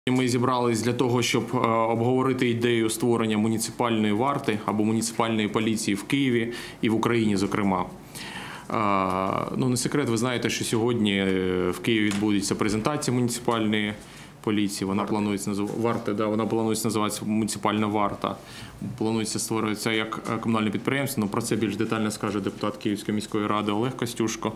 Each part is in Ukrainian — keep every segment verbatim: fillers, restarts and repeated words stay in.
Ми зібрались для того, щоб обговорити ідею створення муніципальної варти або муніципальної поліції в Києві і в Україні, зокрема. Ну, не секрет, ви знаєте, що сьогодні в Києві відбудеться презентація муніципальної поліції. Вона планується варта, да, вона планується називатися муніципальна варта. Планується створюватися як комунальне підприємство, але про це більш детально скаже депутат Київської міської ради Олег Костюшко.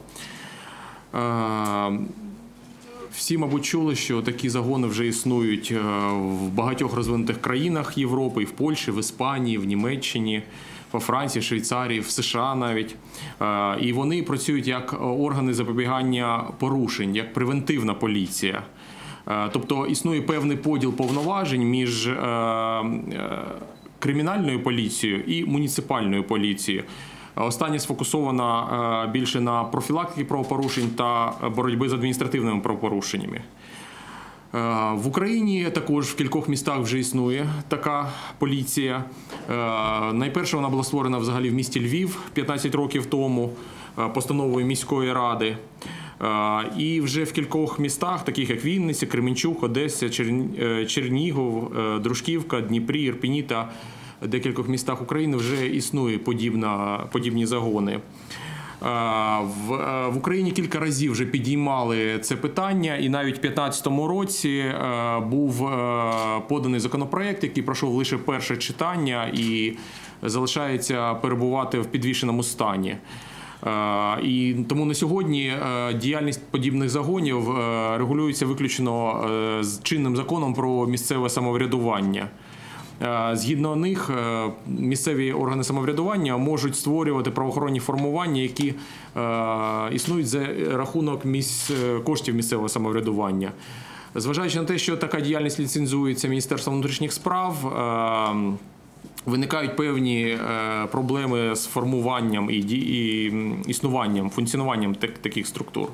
Всі, мабуть, чули, що такі загони вже існують в багатьох розвинутих країнах Європи, і в Польщі, в Іспанії, в Німеччині, во Франції, Швейцарії, в США навіть. І вони працюють як органи запобігання порушень, як превентивна поліція. Тобто існує певний поділ повноважень між кримінальною поліцією і муніципальною поліцією. Остання сфокусована більше на профілактиці правопорушень та боротьби з адміністративними правопорушеннями. В Україні також в кількох містах вже існує така поліція. Найперше вона була створена взагалі в місті Львів п'ятнадцять років тому постановою міської ради. І вже в кількох містах, таких як Вінниця, Кременчук, Одеса, Чернігів, Дружківка, Дніпрі, Ірпені та в декількох містах України вже існує подібна, подібні загони. В, в Україні кілька разів вже підіймали це питання, і навіть у дві тисячі п'ятнадцятому році був поданий законопроект, який пройшов лише перше читання і залишається перебувати в підвішеному стані. І тому на сьогодні діяльність подібних загонів регулюється виключно з чинним законом про місцеве самоврядування. Згідно них, місцеві органи самоврядування можуть створювати правоохоронні формування, які існують за рахунок місць, коштів місцевого самоврядування. Зважаючи на те, що така діяльність ліцензується Міністерством внутрішніх справ, виникають певні проблеми з формуванням і існуванням, функціонуванням таких структур.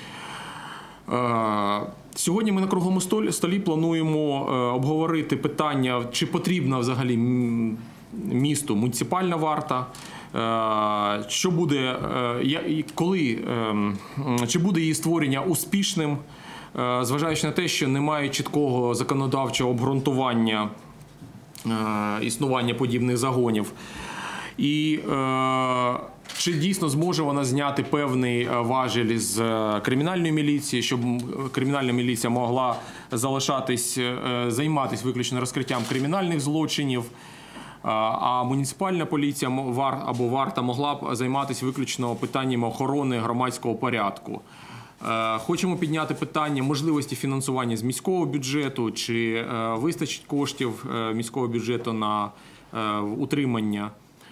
Сьогодні ми на круглому столі плануємо обговорити питання, чи потрібна взагалі місту муніципальна варта, що буде, коли, чи буде її створення успішним, зважаючи на те, що немає чіткого законодавчого обґрунтування існування подібних загонів. І чи дійсно зможе вона зняти певний важіль з кримінальної міліції, щоб кримінальна міліція могла залишатись, займатися виключно розкриттям кримінальних злочинів, а муніципальна поліція або варта могла б займатися виключно питаннями охорони громадського порядку. Хочемо підняти питання можливості фінансування з міського бюджету, чи вистачить коштів міського бюджету на утримання.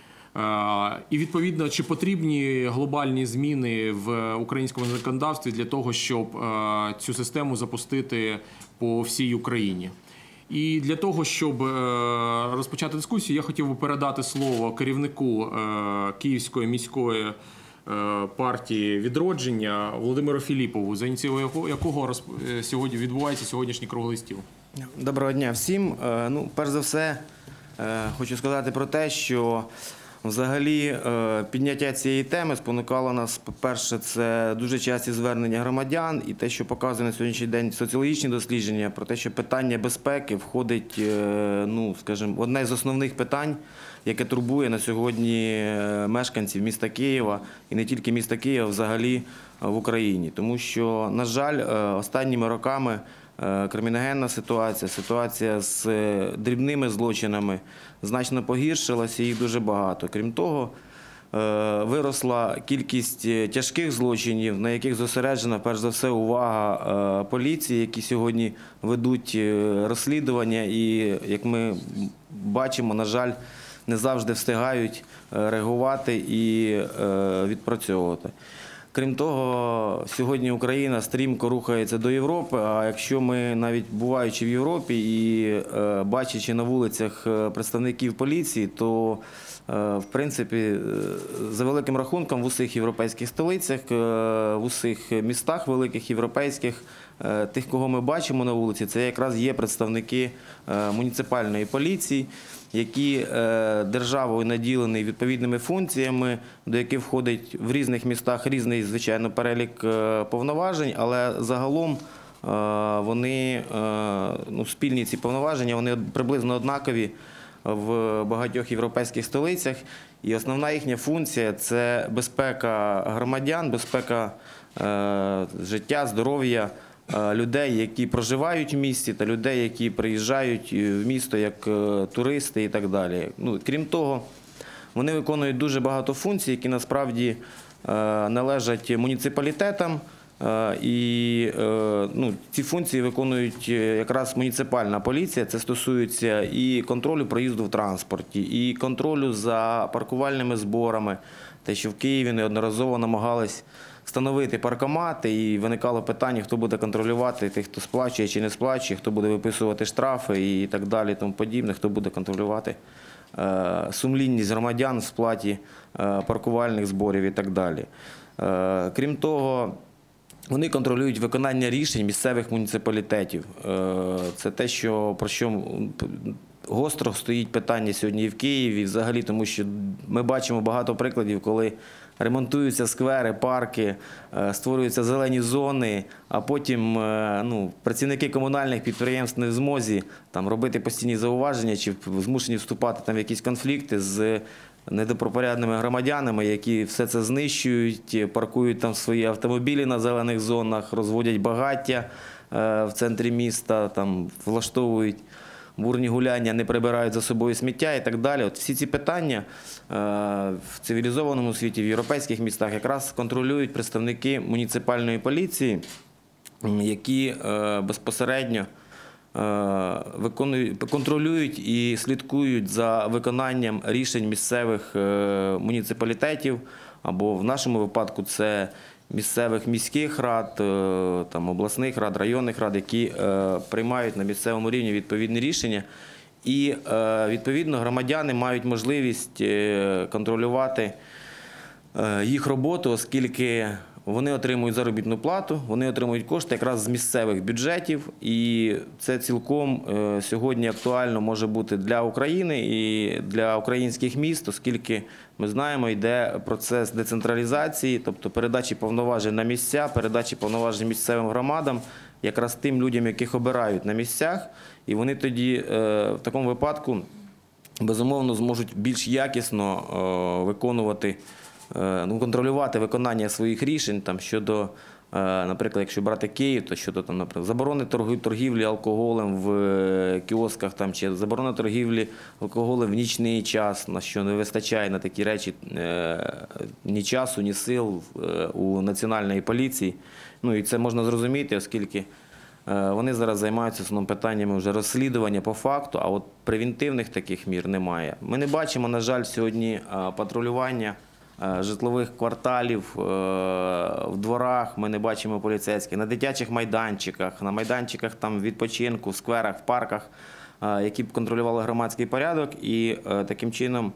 І, відповідно, чи потрібні глобальні зміни в українському законодавстві для того, щоб цю систему запустити по всій Україні. І для того, щоб розпочати дискусію, я хотів би передати слово керівнику Київської міської партії «Відродження» Володимиру Філіпову, за ініціативою якого сьогодні відбувається сьогоднішній круглий стіл. Доброго дня всім. Ну, перш за все, хочу сказати про те, що взагалі підняття цієї теми спонукало нас, по-перше, це дуже часті звернення громадян і те, що показує на сьогоднішній день соціологічні дослідження, про те, що питання безпеки входить, ну, скажімо, в одне з основних питань, яке турбує на сьогодні мешканців міста Києва і не тільки міста Києва, взагалі в Україні. Тому що, на жаль, останніми роками криміногенна ситуація, ситуація з дрібними злочинами значно погіршилася, їх дуже багато. Крім того, виросла кількість тяжких злочинів, на яких зосереджена, перш за все, увага поліції, які сьогодні ведуть розслідування і, як ми бачимо, на жаль, не завжди встигають реагувати і відпрацьовувати. Крім того, сьогодні Україна стрімко рухається до Європи, а якщо ми, навіть буваючи в Європі і бачачи на вулицях представників поліції, то, в принципі, за великим рахунком в усіх європейських столицях, в усіх містах великих європейських, тих, кого ми бачимо на вулиці, це якраз є представники муніципальної поліції, які державою наділені відповідними функціями, до яких входить в різних містах різний, звичайно, перелік повноважень, але загалом вони, ну, спільні ці повноваження, вони приблизно однакові в багатьох європейських столицях. І основна їхня функція – це безпека громадян, безпека життя, здоров'я людей, які проживають в місті, та людей, які приїжджають в місто як туристи і так далі. Ну, крім того, вони виконують дуже багато функцій, які насправді належать муніципалітетам. І ну, ці функції виконують якраз муніципальна поліція. Це стосується і контролю проїзду в транспорті, і контролю за паркувальними зборами. Те, що в Києві неодноразово намагались встановити паркомати, і виникало питання, хто буде контролювати тих, хто сплачує чи не сплачує, хто буде виписувати штрафи і так далі, тому подібне, хто буде контролювати сумлінність громадян в сплаті паркувальних зборів і так далі. Крім того, вони контролюють виконання рішень місцевих муніципалітетів. Це те, що, про що гостро стоїть питання сьогодні і в Києві, і взагалі, тому що ми бачимо багато прикладів, коли ремонтуються сквери, парки, створюються зелені зони, а потім ну, працівники комунальних підприємств не в змозі там, робити постійні зауваження чи змушені вступати там, в якісь конфлікти з недобропорядними громадянами, які все це знищують, паркують там свої автомобілі на зелених зонах, розводять багаття в центрі міста, там, влаштовують бурні гуляння, не прибирають за собою сміття і так далі. От всі ці питання в цивілізованому світі, в європейських містах якраз контролюють представники муніципальної поліції, які безпосередньо виконують, контролюють і слідкують за виконанням рішень місцевих муніципалітетів, або в нашому випадку це місцевих міських рад, там, обласних рад, районних рад, які приймають на місцевому рівні відповідні рішення. І, відповідно, громадяни мають можливість контролювати їх роботу, оскільки вони отримують заробітну плату, вони отримують кошти якраз з місцевих бюджетів, і це цілком сьогодні актуально може бути для України і для українських міст, оскільки ми знаємо, йде процес децентралізації, тобто передачі повноважень на місця, передачі повноважень місцевим громадам, якраз тим людям, яких обирають на місцях, і вони тоді в такому випадку, безумовно, зможуть більш якісно виконувати, ну, контролювати виконання своїх рішень там, щодо, наприклад, якщо брати Київ, то щодо там, наприклад, заборони торгівлі алкоголем в кіосках там, чи заборони торгівлі алкоголем в нічний час, на що не вистачає на такі речі ні часу, ні сил у національної поліції. Ну, і це можна зрозуміти, оскільки вони зараз займаються основними питаннями вже розслідування по факту, а от превентивних таких мір немає. Ми не бачимо, на жаль, сьогодні патрулювання житлових кварталів в дворах, ми не бачимо поліцейських, на дитячих майданчиках, на майданчиках там, відпочинку, в скверах, в парках, які б контролювали громадський порядок, і таким чином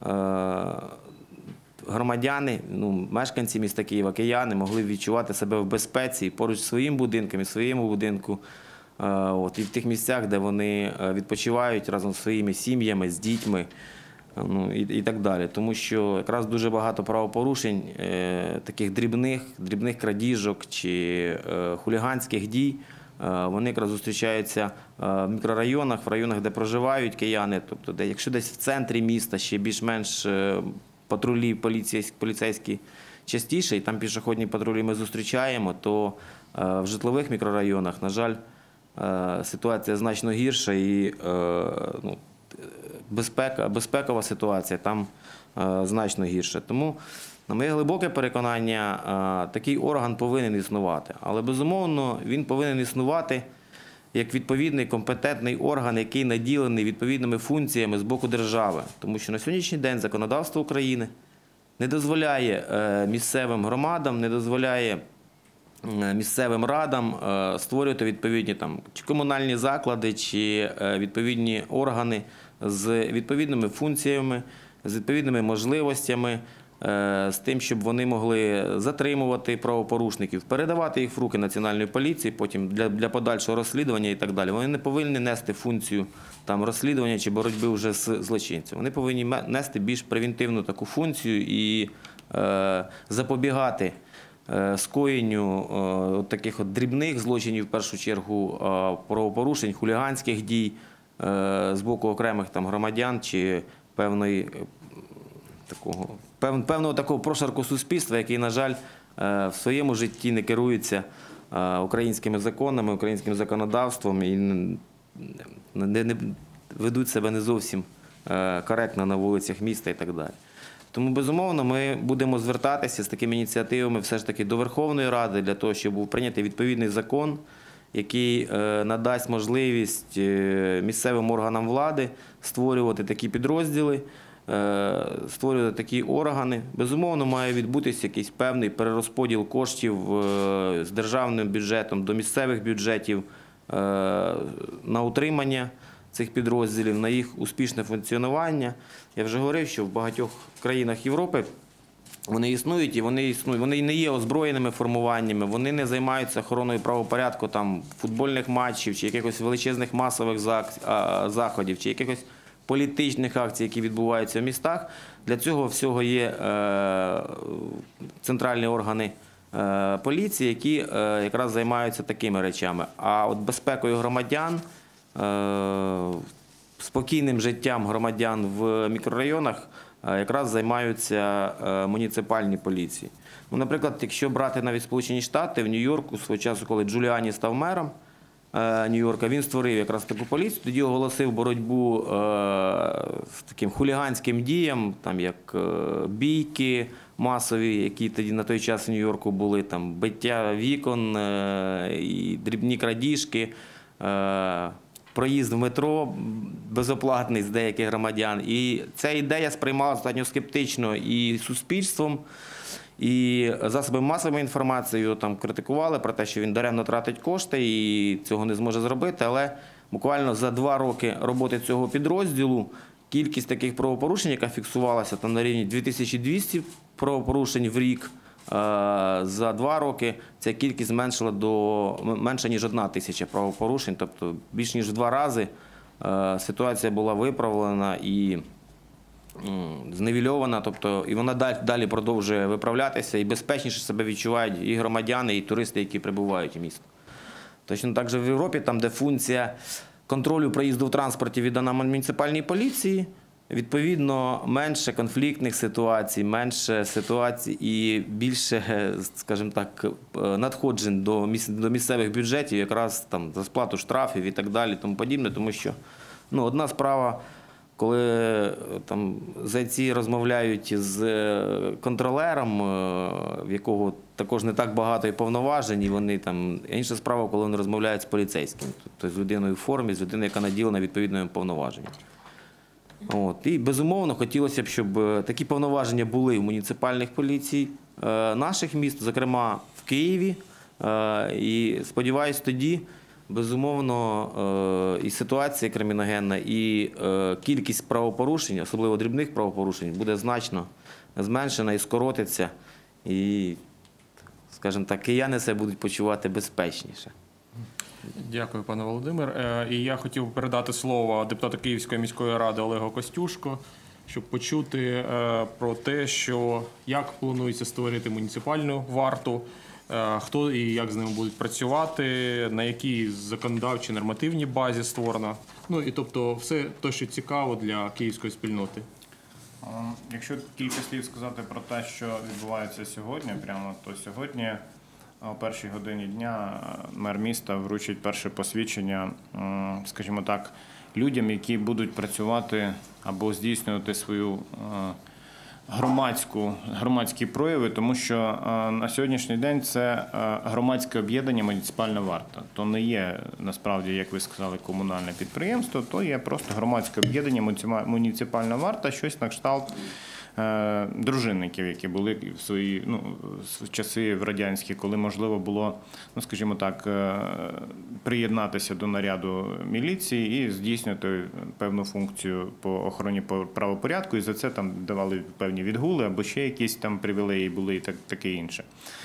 громадяни, ну, мешканці міста Києва, кияни могли відчувати себе в безпеці поруч з своїм будинком і своєму будинку, от, і в тих місцях, де вони відпочивають разом з своїми сім'ями, з дітьми. Ну, і, і так далі. Тому що якраз дуже багато правопорушень, е, таких дрібних, дрібних крадіжок чи е, хуліганських дій, е, вони якраз зустрічаються в мікрорайонах, в районах, де проживають кияни. Тобто, де, якщо десь в центрі міста ще більш-менш е, патрулі поліцейські, поліцейські частіше, і там пішохідні патрулі ми зустрічаємо, то е, в житлових мікрорайонах, на жаль, е, ситуація значно гірша і е, ну, Безпека, безпекова ситуація там е, значно гірша. Тому, на моє глибоке переконання, е, такий орган повинен існувати. Але, безумовно, він повинен існувати як відповідний компетентний орган, який наділений відповідними функціями з боку держави. Тому що на сьогоднішній день законодавство України не дозволяє е, місцевим громадам, не дозволяє е, місцевим радам е, створювати відповідні там, чи комунальні заклади, чи е, відповідні органи з відповідними функціями, з відповідними можливостями, з тим, щоб вони могли затримувати правопорушників, передавати їх в руки Національної поліції, потім для, для подальшого розслідування і так далі. Вони не повинні нести функцію там, розслідування чи боротьби вже з злочинцем. Вони повинні нести більш превентивну таку функцію і е, запобігати е, скоєнню е, от таких от дрібних злочинів, в першу чергу, е, правопорушень, хуліганських дій е, з боку окремих там громадян чи певної е, такого пев, певного такого прошарку суспільства, який, на жаль, е, в своєму житті не керується е, українськими законами, українським законодавством і не, не, не ведуть себе не зовсім е, коректно на вулицях міста і так далі. Тому, безумовно, ми будемо звертатися з такими ініціативами все ж таки до Верховної Ради для того, щоб був прийнятий відповідний закон, який е, надасть можливість е, місцевим органам влади створювати такі підрозділи, е, створювати такі органи. Безумовно, має відбутися якийсь певний перерозподіл коштів е, з державним бюджетом до місцевих бюджетів е, на утримання цих підрозділів, на їх успішне функціонування. Я вже говорив, що в багатьох країнах Європи вони існують, і вони існують. Вони не є озброєними формуваннями, вони не займаються охороною правопорядку там, футбольних матчів, чи якихось величезних масових заходів, чи якихось політичних акцій, які відбуваються в містах. Для цього всього є е, центральні органи е, поліції, які е, якраз займаються такими речами. А от безпекою громадян, спокійним життям громадян в мікрорайонах якраз займаються муніципальні поліції. Ну, наприклад, якщо брати навіть Сполучені Штати, в Нью-Йорку свого часу, коли Джуліані став мером Нью-Йорка, він створив якраз таку поліцію, тоді оголосив боротьбу з таким хуліганським діям, там як бійки масові, які тоді на той час в Нью-Йорку були, там биття вікон і дрібні крадіжки, проїзд в метро безоплатний з деяких громадян. І ця ідея сприймалася достатньо скептично і суспільством, і засоби масової інформації його там критикували про те, що він даремно тратить кошти і цього не зможе зробити. Але буквально за два роки роботи цього підрозділу кількість таких правопорушень, яка фіксувалася там на рівні дві тисячі двісті правопорушень в рік, за два роки ця кількість зменшила до менше, ніж одна тисяча правопорушень, тобто більш ніж в два рази ситуація була виправлена і зневельована, тобто і вона далі продовжує виправлятися, і безпечніше себе відчувають і громадяни, і туристи, які прибувають у місто. Точно так же в Європі, там де функція контролю проїзду в транспорті віддана муніципальній поліції, відповідно, менше конфліктних ситуацій, менше ситуацій і більше, скажімо так, надходжень до місцевих бюджетів, якраз там за сплату штрафів і так далі, тому подібне, тому що ну, одна справа, коли там зайці розмовляють з контролером, в якого також не так багато і повноважень, і вони там, інша справа, коли вони розмовляють з поліцейським, тобто з людиною в формі, з людиною, яка наділена відповідними повноваженнями. От. І, безумовно, хотілося б, щоб такі повноваження були в муніципальних поліцій наших міст, зокрема в Києві. І сподіваюся, тоді, безумовно, і ситуація криміногенна, і кількість правопорушень, особливо дрібних правопорушень, буде значно зменшена і скоротиться. І, скажімо так, кияни себе будуть почувати безпечніше. Дякую, пане Володимир. І я хотів передати слово депутату Київської міської ради Олегу Костюшко, щоб почути про те, що як планується створити муніципальну варту, хто і як з ними будуть працювати, на якій законодавчій нормативній базі створено. Ну і тобто все те, що цікаво для київської спільноти. Якщо кілька слів сказати про те, що відбувається сьогодні, прямо то сьогодні о першій годині дня мер міста вручить перше посвідчення, скажімо так, людям, які будуть працювати або здійснювати свою громадську, громадські прояви, тому що на сьогоднішній день це громадське об'єднання «Муніципальна варта». То не є, насправді, як ви сказали, комунальне підприємство, то є просто громадське об'єднання «Муніципальна варта», щось на кшталт дружинників, які були в свої ну, в часи в радянські, коли можливо було, ну скажімо так, приєднатися до наряду міліції і здійснювати певну функцію по охороні правопорядку, і за це там давали певні відгули або ще якісь там привілеї були і так, таке інше.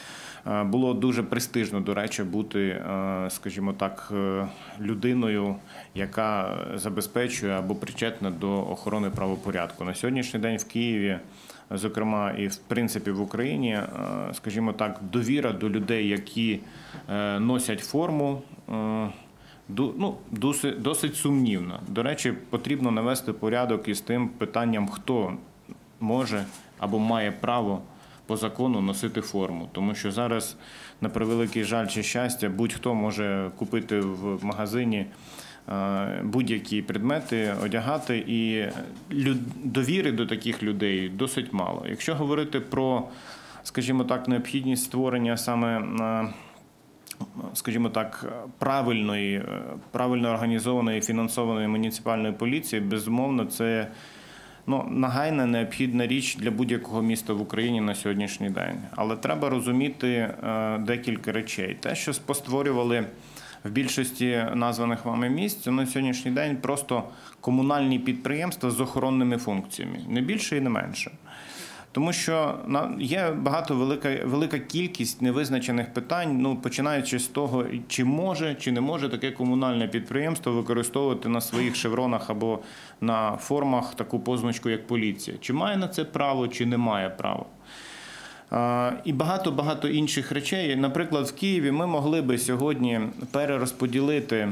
було дуже престижно, до речі, бути, скажімо так, людиною, яка забезпечує або причетна до охорони правопорядку. На сьогоднішній день в Києві, зокрема і в принципі в Україні, скажімо так, довіра до людей, які носять форму, ну, досить, досить сумнівна. До речі, потрібно навести порядок із тим питанням, хто може або має право по закону носити форму. Тому що зараз, на превеликий жаль чи щастя, будь-хто може купити в магазині будь-які предмети, одягати, і довіри до таких людей досить мало. Якщо говорити про, скажімо так, необхідність створення саме, скажімо так, правильної, правильно організованої, фінансованої муніципальної поліції, безумовно, це ну, нагайна, необхідна річ для будь-якого міста в Україні на сьогоднішній день. Але треба розуміти е, декілька речей. Те, що постворювали в більшості названих вами місць, на сьогоднішній день просто комунальні підприємства з охоронними функціями. Не більше і не менше. Тому що є багато велика, велика кількість невизначених питань, ну, починаючи з того, чи може, чи не може таке комунальне підприємство використовувати на своїх шевронах або на формах таку позначку, як поліція. Чи має на це право, чи не має права. І багато-багато інших речей. Наприклад, в Києві ми могли би сьогодні перерозподілити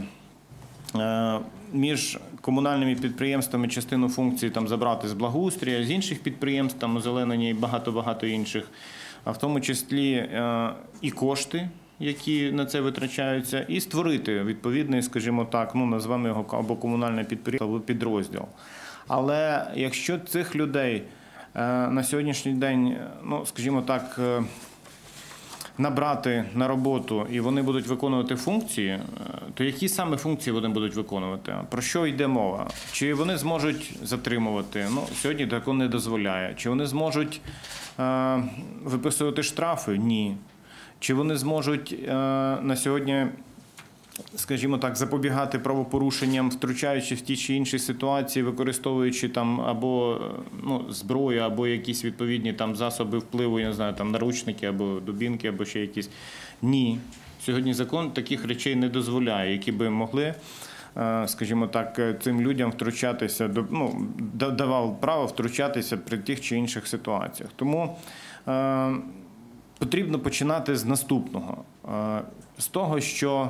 між комунальними підприємствами частину функцій там забрати з благоустрія, з інших підприємств, там озеленення і багато-багато інших, а в тому числі е, і кошти, які на це витрачаються, і створити відповідний, скажімо так, ну, назвемо його або комунальне підприємство, або підрозділ. Але якщо цих людей е, на сьогоднішній день, ну, скажімо так, е, набрати на роботу і вони будуть виконувати функції, то які саме функції вони будуть виконувати? Про що йде мова? Чи вони зможуть затримувати? Ну, сьогодні закон не дозволяє. Чи вони зможуть е, виписувати штрафи? Ні. Чи вони зможуть е, на сьогодні, скажімо так, запобігати правопорушенням, втручаючи в ті чи інші ситуації, використовуючи там або ну, зброю, або якісь відповідні там засоби впливу, я не знаю, там наручники, або дубінки, або ще якісь? Ні. Сьогодні закон таких речей не дозволяє, які би могли, скажімо так, цим людям втручатися, ну, давав право втручатися при тих чи інших ситуаціях. Тому е, потрібно починати з наступного. Е, з того, що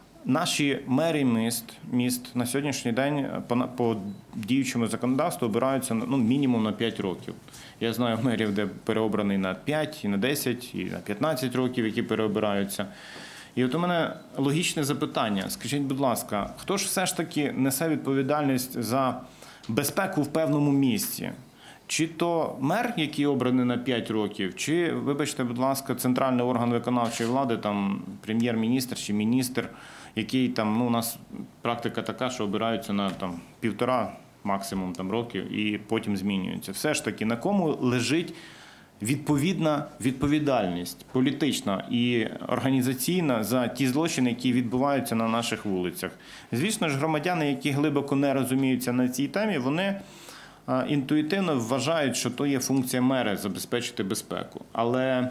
наші мери міст, міст на сьогоднішній день по, по діючому законодавству обираються ну, мінімум на п'ять років. Я знаю мерів, де переобраний на п'ять, і на десять, і на п'ятнадцять років, які переобираються. І от у мене логічне запитання. Скажіть, будь ласка, хто ж все ж таки несе відповідальність за безпеку в певному місці? Чи то мер, який обраний на п'ять років, чи, вибачте, будь ласка, центральний орган виконавчої влади, там прем'єр-міністр чи міністр, який там, ну, у нас практика така, що обираються на там півтора максимум там років і потім змінюються. Все ж таки, на кому лежить відповідна відповідальність політична і організаційна за ті злочини, які відбуваються на наших вулицях? Звісно ж, громадяни, які глибоко не розуміються на цій темі, вони інтуїтивно вважають, що то є функція мера – забезпечити безпеку. Але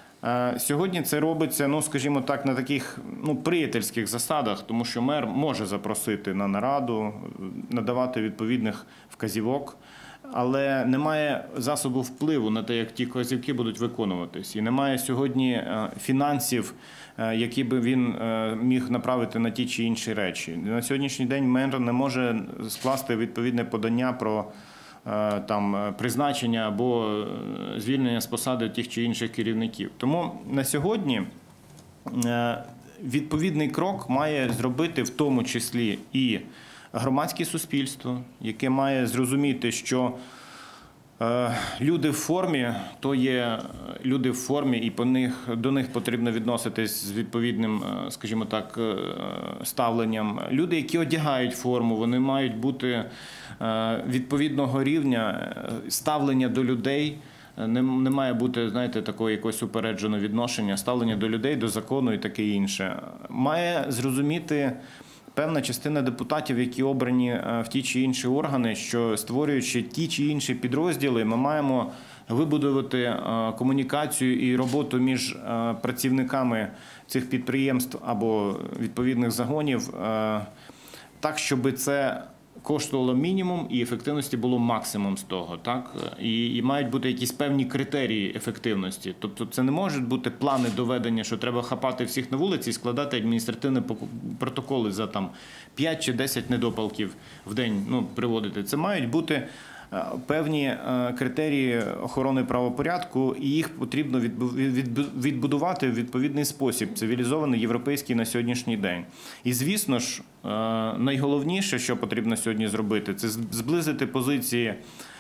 сьогодні це робиться, ну, скажімо так, на таких ну, приятельських засадах, тому що мер може запросити на нараду, надавати відповідних вказівок, але немає засобу впливу на те, як ті вказівки будуть виконуватись. І немає сьогодні фінансів, які би він міг направити на ті чи інші речі. На сьогоднішній день мер не може скласти відповідне подання про там призначення або звільнення з посади тих чи інших керівників. Тому на сьогодні відповідний крок має зробити в тому числі і громадське суспільство, яке має зрозуміти, що люди в формі, то є люди в формі, і по них, до них потрібно відноситись з відповідним, скажімо так, ставленням. Люди, які одягають форму, вони мають бути відповідного рівня ставлення до людей. Не, не має бути, знаєте, такого якогось упередженого відношення, ставлення до людей, до закону і таке інше. Має зрозуміти певна частина депутатів, які обрані в ті чи інші органи, що створюючи ті чи інші підрозділи, ми маємо вибудувати е, комунікацію і роботу між е, працівниками цих підприємств або відповідних загонів е, так, щоб це коштувало мінімум і ефективності було максимум з того. Так? І, і мають бути якісь певні критерії ефективності. Тобто це не можуть бути плани доведення, що треба хапати всіх на вулиці і складати адміністративні протоколи за там, п'ять чи десять недопалків в день, ну, приводити. Це мають бути певні критерії охорони правопорядку, і їх потрібно відбудувати в відповідний спосіб, цивілізований, європейський на сьогоднішній день. І, звісно ж, найголовніше, що потрібно сьогодні зробити, це зблизити позиції,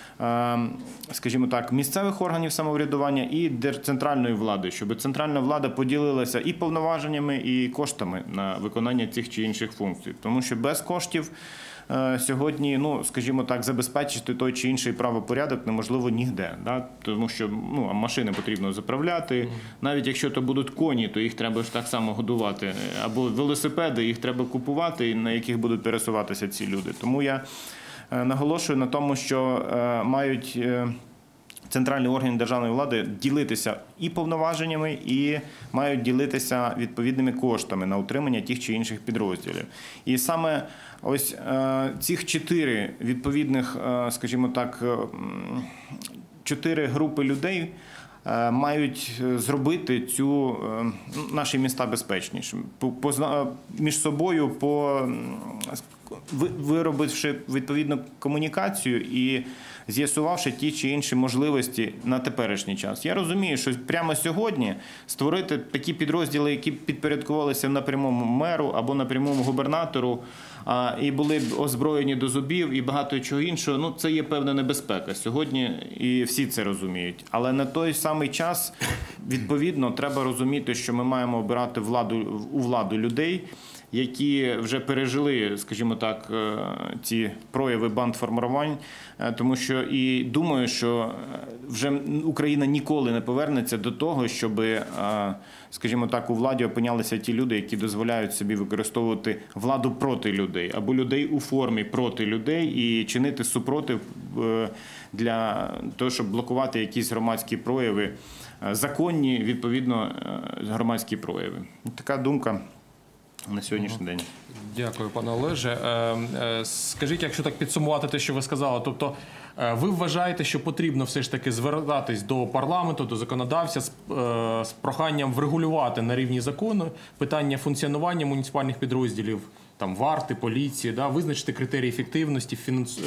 скажімо так, місцевих органів самоврядування і центральної влади, щоб центральна влада поділилася і повноваженнями, і коштами на виконання цих чи інших функцій. Тому що без коштів сьогодні, ну, скажімо так, забезпечити той чи інший правопорядок неможливо ніде. Да? Тому що ну, машини потрібно заправляти, навіть якщо то будуть коні, то їх треба ж так само годувати. Або велосипеди, їх треба купувати, на яких будуть пересуватися ці люди. Тому я наголошую на тому, що мають центральні органи державної влади ділитися і повноваженнями, і мають ділитися відповідними коштами на утримання тих чи інших підрозділів. І саме ось е, цих чотири відповідних, е, скажімо так, е, чотири групи людей е, мають зробити цю е, наші міста безпечнішими. По, по, між собою, по, виробивши відповідну комунікацію і з'ясувавши ті чи інші можливості на теперішній час. Я розумію, що прямо сьогодні створити такі підрозділи, які підпорядкувалися напрямому меру або напрямому губернатору, а, і були б озброєні до зубів і багато чого іншого, ну це є певна небезпека сьогодні, і всі це розуміють. Але на той самий час, відповідно, треба розуміти, що ми маємо обирати владу, у владу людей, які вже пережили, скажімо так, ці прояви бандформувань, тому що і думаю, що вже Україна ніколи не повернеться до того, щоб, скажімо так, у владі опинялися ті люди, які дозволяють собі використовувати владу проти людей, або людей у формі проти людей і чинити супротив для того, щоб блокувати якісь громадські прояви, законні, відповідно, громадські прояви. Така думка на сьогоднішній день. Дякую, пане Олеже. Скажіть, якщо так підсумувати те, що ви сказали, тобто ви вважаєте, що потрібно все ж таки звертатись до парламенту, до законодавця з, з проханням врегулювати на рівні закону питання функціонування муніципальних підрозділів, там варти, поліції, да, визначити критерії ефективності, фінанс...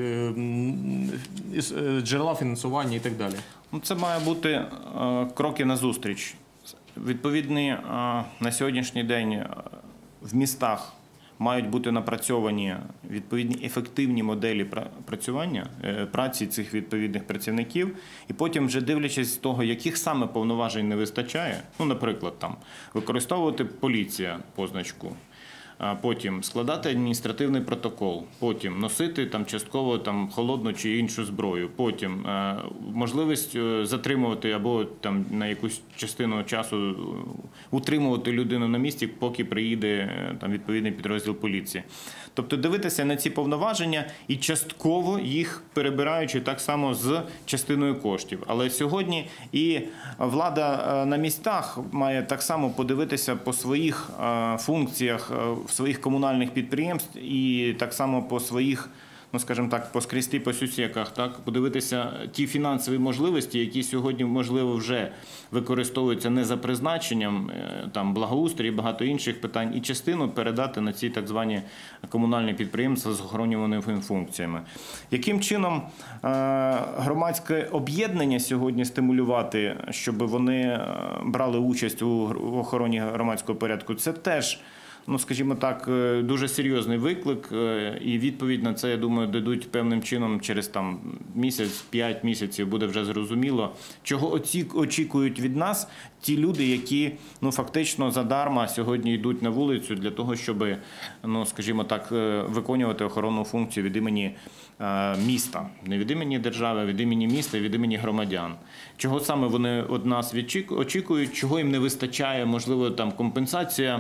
джерела фінансування і так далі? Ну, це має бути е, кроки назустріч. Відповідні е, на сьогоднішній день в містах мають бути напрацьовані відповідні ефективні моделі працювання, праці цих відповідних працівників, і потім вже дивлячись з того, яких саме повноважень не вистачає, ну, наприклад, там, використовувати поліція позначку, потім складати адміністративний протокол, потім носити там частково там холодну чи іншу зброю, потім е, можливість затримувати або там на якусь частину часу утримувати людину на місці, поки приїде там відповідний підрозділ поліції. Тобто дивитися на ці повноваження і частково їх перебираючи так само з частиною коштів. Але сьогодні і влада на містах має так само подивитися по своїх функціях в своїх комунальних підприємств і так само по своїх, ну, скажімо так, поскрести по сусіках, так, подивитися ті фінансові можливості, які сьогодні, можливо, вже використовуються не за призначенням, там, благоустрій і багато інших питань, і частину передати на ці так звані комунальні підприємства з охоронюваними функціями. Яким чином громадське об'єднання сьогодні стимулювати, щоб вони брали участь у охороні громадського порядку, це теж, ну, скажімо так, дуже серйозний виклик, і відповідь на це, я думаю, дадуть певним чином через там місяць, п'ять місяців, буде вже зрозуміло, чого очікують від нас ті люди, які, ну, фактично задарма сьогодні йдуть на вулицю для того, щоб, ну, скажімо так, виконувати охоронну функцію від імені міста, не від імені держави, а від імені міста і від імені громадян. Чого саме вони від нас очікують, чого їм не вистачає, можливо, там компенсація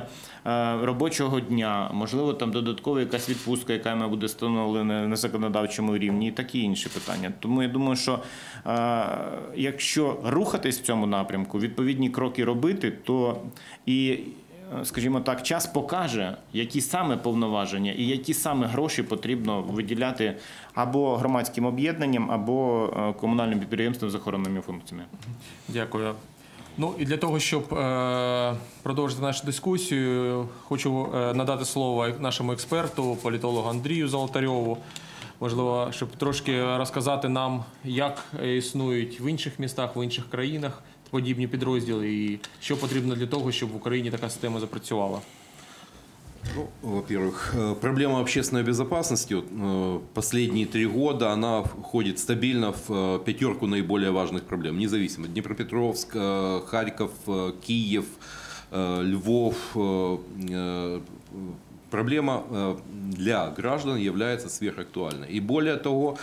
е, робочого дня, можливо, там додаткова якась відпустка, яка має бути встановлена на законодавчому рівні, і такі інші питання. Тому я думаю, що е, якщо рухатись в цьому напрямку, відповідні кроки робити, то і, скажімо так, час покаже, які саме повноваження і які саме гроші потрібно виділяти або громадським об'єднанням, або комунальним підприємствам з охоронними функціями. Дякую. Ну і для того, щоб е, продовжити нашу дискусію, хочу е, надати слово нашому експерту, політологу Андрію Золотарьову. Можливо, щоб трошки розказати нам, як існують в інших містах, в інших країнах подібні підрозділи і що потрібно для того, щоб в Україні така система запрацювала. Ну, во-первых, проблема общественной безопасности вот, последние три года, она входит стабильно в пятерку наиболее важных проблем, независимо. Днепропетровск, Харьков, Киев, Львов. Проблема для граждан является сверхактуальной. И более того,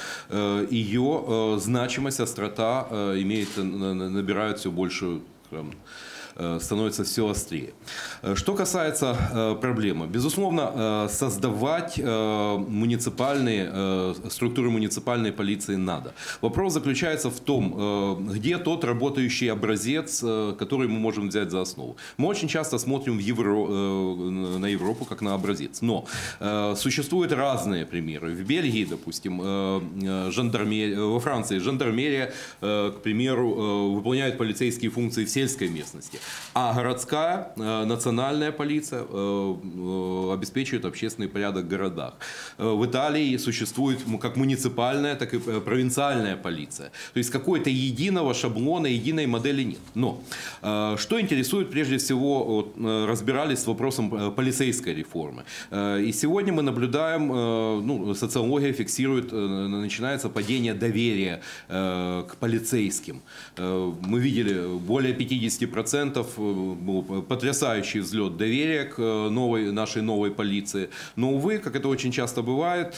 ее значимость, острота имеет, набирает все большую, становится все острее. Что касается э, проблемы, безусловно, э, создавать э, муниципальные э, структуры муниципальной полиции надо. Вопрос заключается в том, э, где тот работающий образец, э, который мы можем взять за основу. Мы очень часто смотрим в Евро, э, на Европу как на образец, но э, существуют разные примеры. В Бельгии, допустим, э, жандармерия, во Франции жандармерия, э, к примеру, э, выполняет полицейские функции в сельской местности. А городская э, национальная полиция э, э, обеспечивает общественный порядок в городах. Э, в Италии существует как муниципальная, так и провинциальная полиция. То есть какой-то единого шаблона, единой модели нет. Но э, что интересует прежде всего, вот, разбирались с вопросом полицейской реформы. Э, и сегодня мы наблюдаем, э, ну, социология фиксирует, э, начинается падение доверия э, к полицейским. Э, мы видели более пятидесяти процентов был потрясающий взлет доверия к новой, нашей новой полиции. Но, увы, как это очень часто бывает,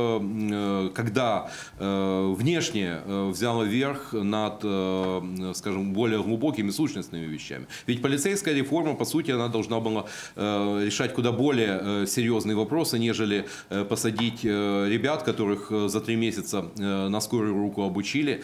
когда внешнее взяло верх над, скажем, более глубокими сущностными вещами. Ведь полицейская реформа, по сути, она должна была решать куда более серьезные вопросы, нежели посадить ребят, которых за три месяца на скорую руку обучили,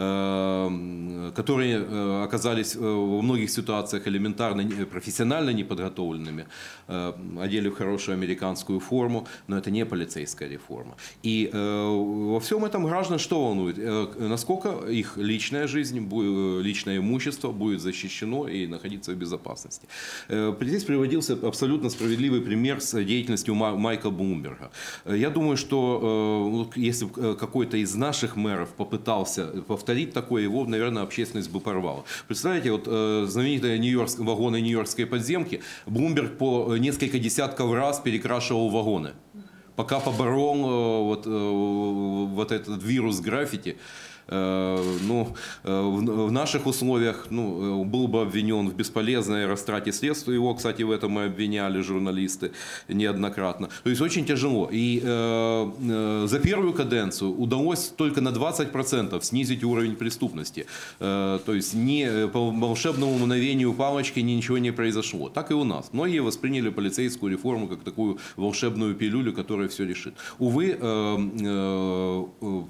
которые оказались во многих ситуациях элементарно, профессионально неподготовленными, одели в хорошую американскую форму, но это не полицейская реформа. И во всем этом граждан что волнует? Насколько их личная жизнь, личное имущество будет защищено и находиться в безопасности. Здесь приводился абсолютно справедливый пример с деятельностью Майкла Блумберга. Я думаю, что если какой-то из наших мэров попытался повторить такое, его, наверное, общественность бы порвала. Представляете, вот знаменитые Нью-Йорк, вагоны нью-йоркской подземки, Блумберг по несколько десятков раз перекрашивал вагоны, пока поборол вот, вот этот вирус граффити. Ну, в наших условиях, ну, был бы обвинен в бесполезной растрате средств. Его, кстати, в этом мы обвиняли журналисты неоднократно. То есть очень тяжело. И э, за первую каденцию удалось только на двадцать процентов снизить уровень преступности. Э, то есть не, по волшебному мгновению палочки ничего не произошло. Так и у нас. Многие восприняли полицейскую реформу как такую волшебную пилюлю, которая все решит. Увы, э, э,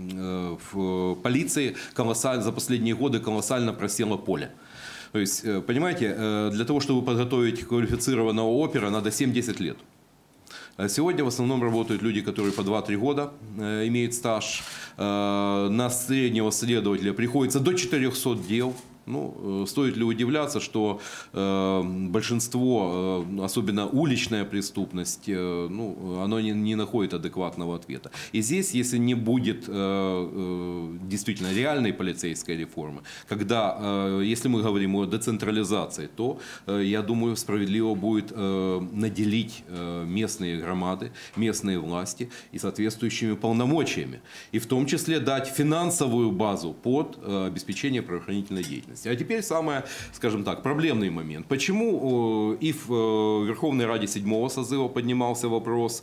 в полиции колоссально, за последние годы колоссально просело поле. То есть, понимаете, для того, чтобы подготовить квалифицированного опера, надо семь-десять лет. Сегодня в основном работают люди, которые по два-три года имеют стаж. На среднего следователя приходится до четырехсот дел. Ну, стоит ли удивляться, что э, большинство, э, особенно уличная преступность, э, ну, оно не, не находит адекватного ответа. И здесь, если не будет э, э, действительно реальной полицейской реформы, когда, э, если мы говорим о децентрализации, то, э, я думаю, справедливо будет э, наделить э, местные громады, местные власти и соответствующими полномочиями. И в том числе дать финансовую базу под э, обеспечение правоохранительной деятельности. деятельности. А теперь самый, скажем так, проблемный момент. Почему и в Верховной Раде седьмого созыва поднимался вопрос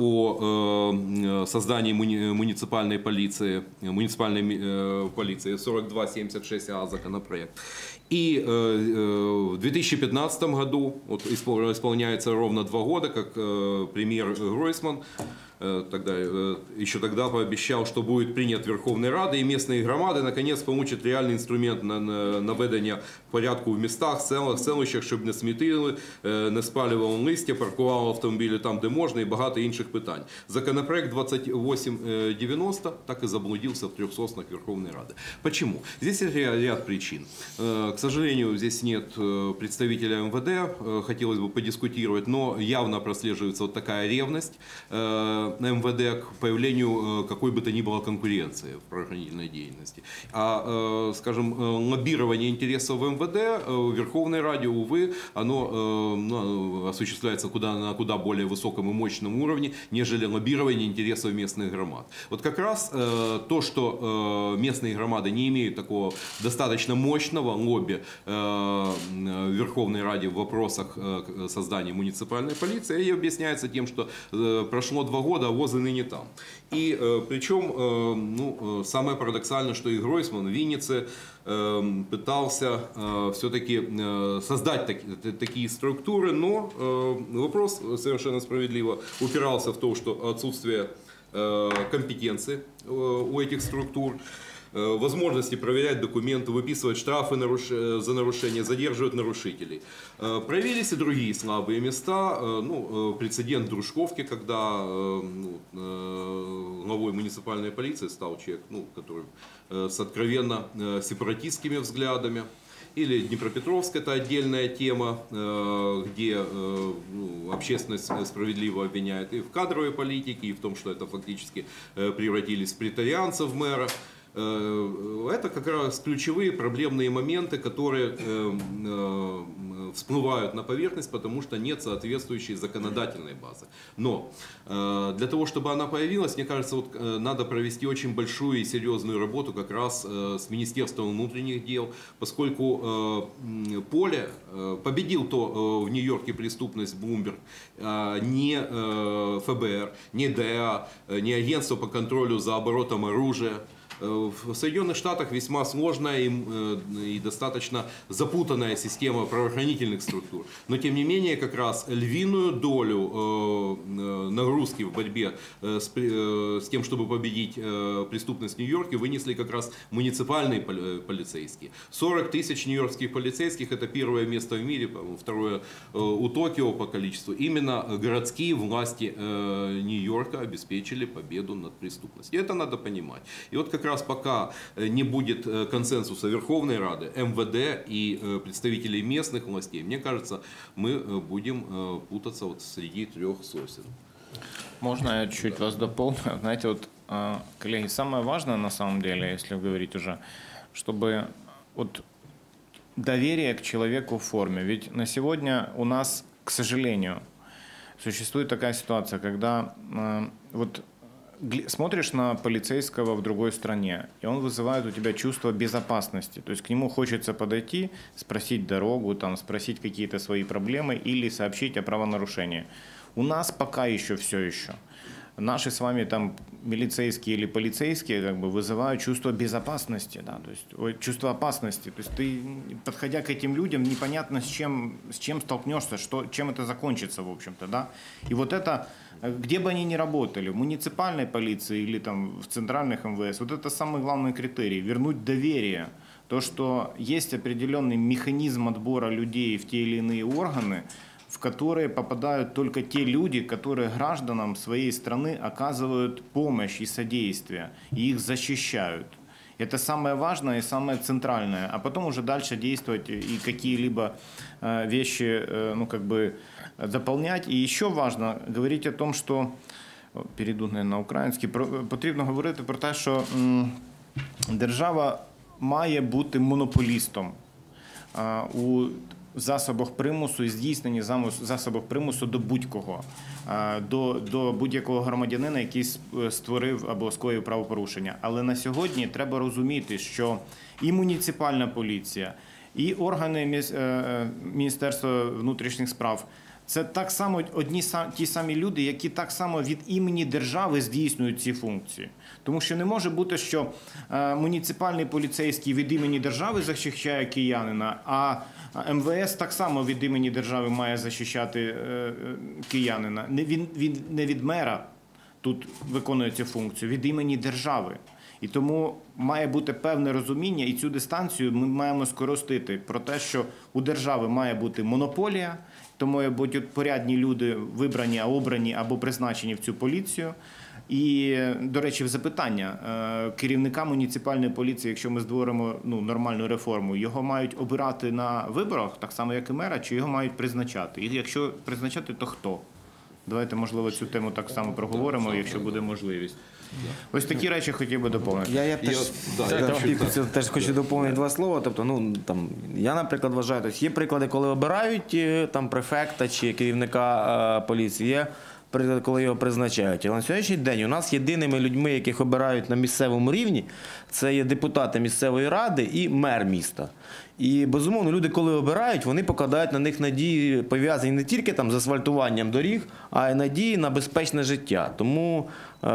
о создании муниципальной полиции, муниципальной полиции сорок два семьдесят шесть А законопроект. И в две тысячи пятнадцатом году, вот исполняется ровно два года, как премьер Гройсман тогда, еще тогда пообещал, что будет принят Верховной Радой, и местные громади наконець получат реальний інструмент на наведення порядку в містах, селах, селищах, щоб не смітили, не спалювали листя, паркували автомобілі там, де можна, і багато інших питань. Законопроект двадцать восемь девяносто так и заблудился в трех соснах Верховной Рады. Почему? Здесь ряд причин. К сожалению, здесь нет представителя эм вэ дэ, хотелось бы подискутировать, но явно прослеживается вот такая ревность эм вэ дэ к появлению какой бы то ни было конкуренции в правоохранительной деятельности. А, скажем, лоббирование интересов эм вэ дэ в Верховной Раде, увы, оно ну, осуществляется куда, на куда более высоком и мощном уровне, нежели лоббирование интересов местных громад. Вот как раз то, что местные громады не имеют такого достаточно мощного лобби в Верховной Раде в вопросах создания муниципальной полиции, и объясняется тем, что прошло два года, а ВОЗ и ныне там. И причем, ну, самое парадоксальное, что и Гройсман в Виннице пытался все-таки создать такие структуры, но вопрос совершенно справедливо упирался в то, что отсутствие компетенции у этих структур, возможности проверять документы, выписывать штрафы за нарушения, задерживать нарушителей. Проявились и другие слабые места. Ну, прецедент Дружковки, когда ну, главой муниципальной полиции стал человек, ну, который с откровенно сепаратистскими взглядами. Или Днепропетровск — это отдельная тема, где ну, общественность справедливо обвиняет и в кадровой политике, и в том, что это фактически превратились в претарианцев мэра. Это как раз ключевые проблемные моменты, которые всплывают на поверхность, потому что нет соответствующей законодательной базы. Но для того, чтобы она появилась, мне кажется, вот надо провести очень большую и серьезную работу как раз с Министерством внутренних дел, поскольку поле победил то в Нью-Йорке преступность Блумберг, не эф бэ эр, не дэ а, не агентство по контролю за оборотом оружия. В Соединенных Штатах весьма сложная и, и достаточно запутанная система правоохранительных структур. Но тем не менее, как раз львиную долю э, нагрузки в борьбе э, с, э, с тем, чтобы победить э, преступность в Нью-Йорке, вынесли как раз муниципальные полицейские. сорок тысяч нью-йоркских полицейских — это первое место в мире, второе э, у Токио по количеству. Именно городские власти э, Нью-Йорка обеспечили победу над преступностью. И это надо понимать. И вот как раз пока не будет консенсуса Верховной Рады, эм вэ дэ и представителей местных властей, мне кажется, мы будем путаться вот среди трех сосен. Можно я чуть вас дополню? Знаете, вот, коллеги, самое важное на самом деле, если говорить уже, чтобы вот доверие к человеку в форме. Ведь на сегодня у нас, к сожалению, существует такая ситуация, когда вот смотришь на полицейского в другой стране, и он вызывает у тебя чувство безопасности. То есть к нему хочется подойти, спросить дорогу, там, спросить какие-то свои проблемы или сообщить о правонарушении. У нас пока еще все еще. Наши с вами там милицейские или полицейские как бы вызывают чувство безопасности, да, то есть ой, чувство опасности. То есть ты, подходя к этим людям, непонятно с чем, с чем столкнешься, что, чем это закончится, в общем-то, да. И вот это, где бы они ни работали, в муниципальной полиции или там в центральных эм вэ эс, вот это самый главный критерий – вернуть доверие. То, что есть определенный механизм отбора людей в те или иные органы, в которые попадают только те люди, которые гражданам своей страны оказывают помощь и содействие, и их защищают. Это самое важное и самое центральное. А потом уже дальше действовать и какие-либо вещи, ну, как бы дополнять. И еще важно говорить о том, что, перейду, наверное, на український, потрібно говорити про те, що держава має бути монополістом у засобах примусу і здійсненні замус- засобах примусу до будь-кого, е, до, до будь-якого громадянина, який с- створив або скоїв правопорушення. Але на сьогодні треба розуміти, що і муніципальна поліція, і органи міс- е, е, Міністерства внутрішніх справ – це так само одні са- ті самі люди, які так само від імені держави здійснюють ці функції. Тому що не може бути, що е, муніципальний поліцейський від імені держави захищає киянина, а ем ве ес так само від імені держави має захищати е, е, киянина. Не він, він не від мера тут виконує цю функцію, від імені держави. І тому має бути певне розуміння, і цю дистанцію ми маємо скоротити про те, що у держави має бути монополія, тому мають бути порядні люди вибрані, а обрані або призначені в цю поліцію. І, до речі, в запитання е, керівника муніципальної поліції, якщо ми створимо ну, нормальну реформу, його мають обирати на виборах, так само як і мера, чи його мають призначати? І якщо призначати, то хто? Давайте, можливо, цю тему так само проговоримо, якщо буде можливість. Ось такі речі хотів би доповнити. Я, я теж, Я- да, я я теж, хочу- теж хочу доповнити два слова. Тобто, ну, там, я, наприклад, вважаю, тобто, є приклади, коли обирають е, там, префекта чи керівника е, поліції, є приклади, коли його призначають. Але на сьогоднішній день у нас єдиними людьми, яких обирають на місцевому рівні, це є депутати місцевої ради і мер міста. І, безумовно, люди, коли обирають, вони покладають на них надії, пов'язані не тільки там з асфальтуванням доріг, а й надії на безпечне життя. Тому е,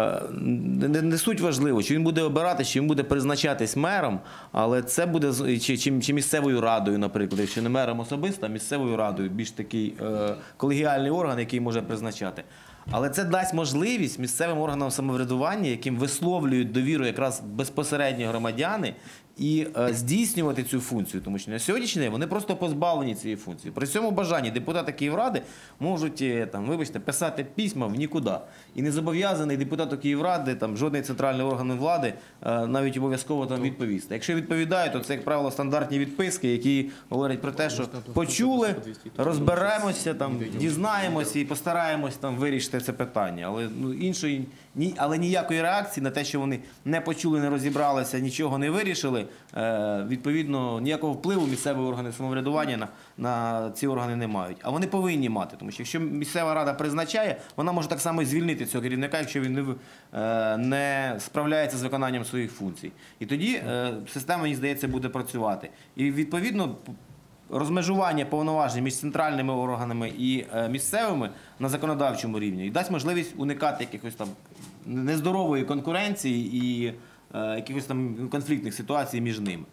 не, не суть важливо, чи він буде обирати, чи він буде призначатись мером, але це буде, з- чи, чи, чи місцевою радою, наприклад, якщо не мером особисто, а місцевою радою, більш такий е, колегіальний орган, який може призначати. Але це дасть можливість місцевим органам самоврядування, яким висловлюють довіру якраз безпосередньо громадяни, і е, здійснювати цю функцію. Тому що на сьогоднішній день вони просто позбавлені цієї функції. При цьому бажанні депутати Київради можуть е, там, вибачте, писати письма в нікуди. І не зобов'язаний депутату Київради, там, жодний центральний орган влади е, навіть обов'язково там відповісти. Якщо відповідають, то це, як правило, стандартні відписки, які говорять про те, що почули, розберемося, там, дізнаємося і постараємось там, вирішити це питання. Але, ну, іншої, ні, але ніякої реакції на те, що вони не почули, не розібралися, нічого не вирішили, е, відповідно, ніякого впливу місцеві органи самоврядування на, на ці органи не мають. А вони повинні мати, тому що якщо місцева рада призначає, вона може так само і звільнити цього керівника, якщо він не, в- е, не справляється з виконанням своїх функцій. І тоді е, система, мені здається, буде працювати. І відповідно розмежування повноважень між центральними органами і е, місцевими на законодавчому рівні і дасть можливість уникати якихось там нездорової конкуренції і е, якихось там конфліктних ситуацій між ними.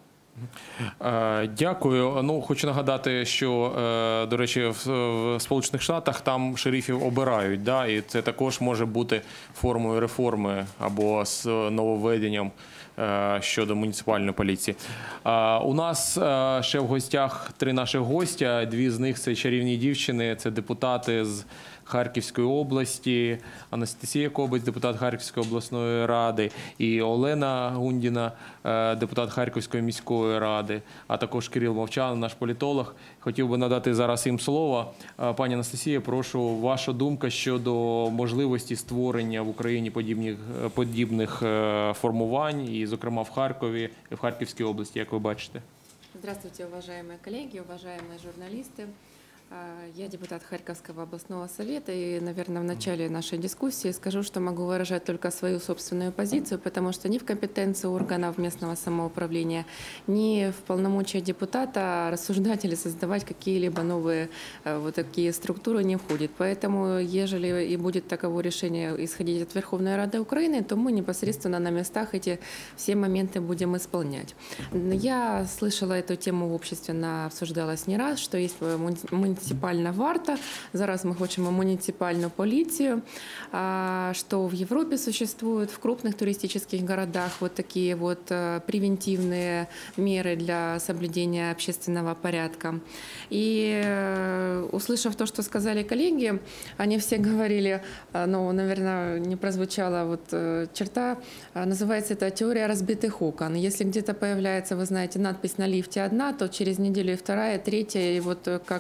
Е, Дякую. Ну, хочу нагадати, що, е, до речі, в, в Сполучених Штатах там шерифів обирають, да, і це також може бути формою реформи або з нововведенням е, щодо муніципальної поліції. Е, У нас е, ще в гостях три наших гостя. Дві з них – це чарівні дівчини, це депутати з Харківської області, Анастасія Кобець, депутат Харківської обласної ради, і Олена Гундіна, е, депутат Харківської міської ради, а також Кирил Мовчан, наш політолог. Хотів би надати зараз їм слово. Е, Пані Анастасія, прошу, ваша думка щодо можливості створення в Україні подібних, подібних е, формувань, і, зокрема, в Харкові, в Харківській області, як ви бачите. Здравствуйте, уважаемые коллеги, уважаемые журналисты. Я депутат Харьковского областного совета, и, наверное, в начале нашей дискуссии скажу, что могу выражать только свою собственную позицию, потому что ни в компетенции органов местного самоуправления, ни в полномочия депутата рассуждать или создавать какие-либо новые вот такие структуры не входит. Поэтому, ежели и будет таково решение исходить от Верховной Рады Украины, то мы непосредственно на местах эти все моменты будем исполнять. Я слышала эту тему в обществе, она обсуждалась не раз, что есть муниципальная муніципальна варта. Зараз ми хочемо муніципальну поліцію, что в Европе существуют в крупных туристических городах вот такие вот превентивные меры для соблюдения общественного порядка. И услышав то, что сказали коллеги, они все говорили, ну, наверное, не прозвучала вот черта, называется это теория разбитых окон. Если где-то появляется, вы знаете, надпись на лифте одна, то через неделю и вторая, третья, и вот как по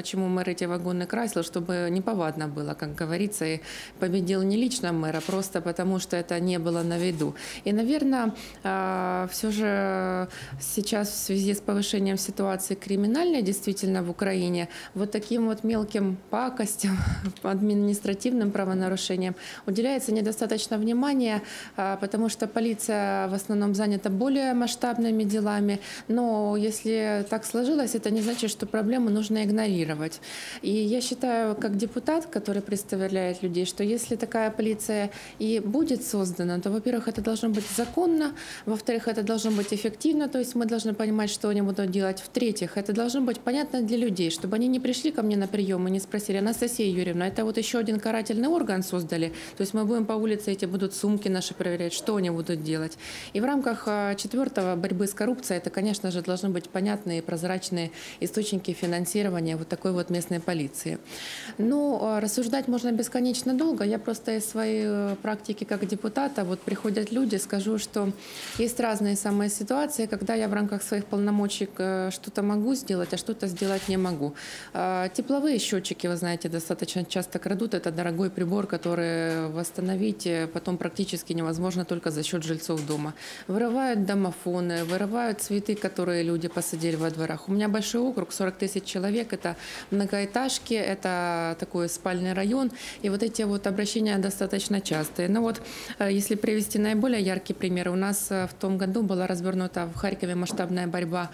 почему мэр эти вагоны красил, чтобы неповадно было, как говорится, и победил не лично мэр, а просто потому, что это не было на виду. И, наверное, все же сейчас в связи с повышением ситуации криминальной действительно в Украине, вот таким вот мелким пакостям, административным правонарушениям уделяется недостаточно внимания, потому что полиция в основном занята более масштабными делами, но если так сложилось, это не значит, что проблему нужно игнорировать. И я считаю, как депутат, который представляет людей, что если такая полиция и будет создана, то, во-первых, это должно быть законно, во-вторых, это должно быть эффективно, то есть мы должны понимать, что они будут делать, в-третьих, это должно быть понятно для людей, чтобы они не пришли ко мне на прием и не спросили: Анастасия Юрьевна, это вот еще один карательный орган создали, то есть мы будем по улице, эти будут сумки наши проверять, что они будут делать. И в рамках четвертого борьбы с коррупцией, это, конечно же, должны быть понятные и прозрачные источники финансирования вот такой вот местной полиции. Ну, рассуждать можно бесконечно долго. Я просто из своей практики как депутата, вот приходят люди, скажу, что есть разные самые ситуации, когда я в рамках своих полномочий что-то могу сделать, а что-то сделать не могу. Тепловые счетчики, вы знаете, достаточно часто крадут. Это дорогой прибор, который восстановить потом практически невозможно только за счет жильцов дома. Вырывают домофоны, вырывают цветы, которые люди посадили во дворах. У меня большой округ, сорок тысяч человек, это многоэтажки, это такой спальный район, и вот эти вот обращения достаточно частые. Но вот если привести наиболее яркий пример, у нас в том году была развернута в Харькове масштабная борьба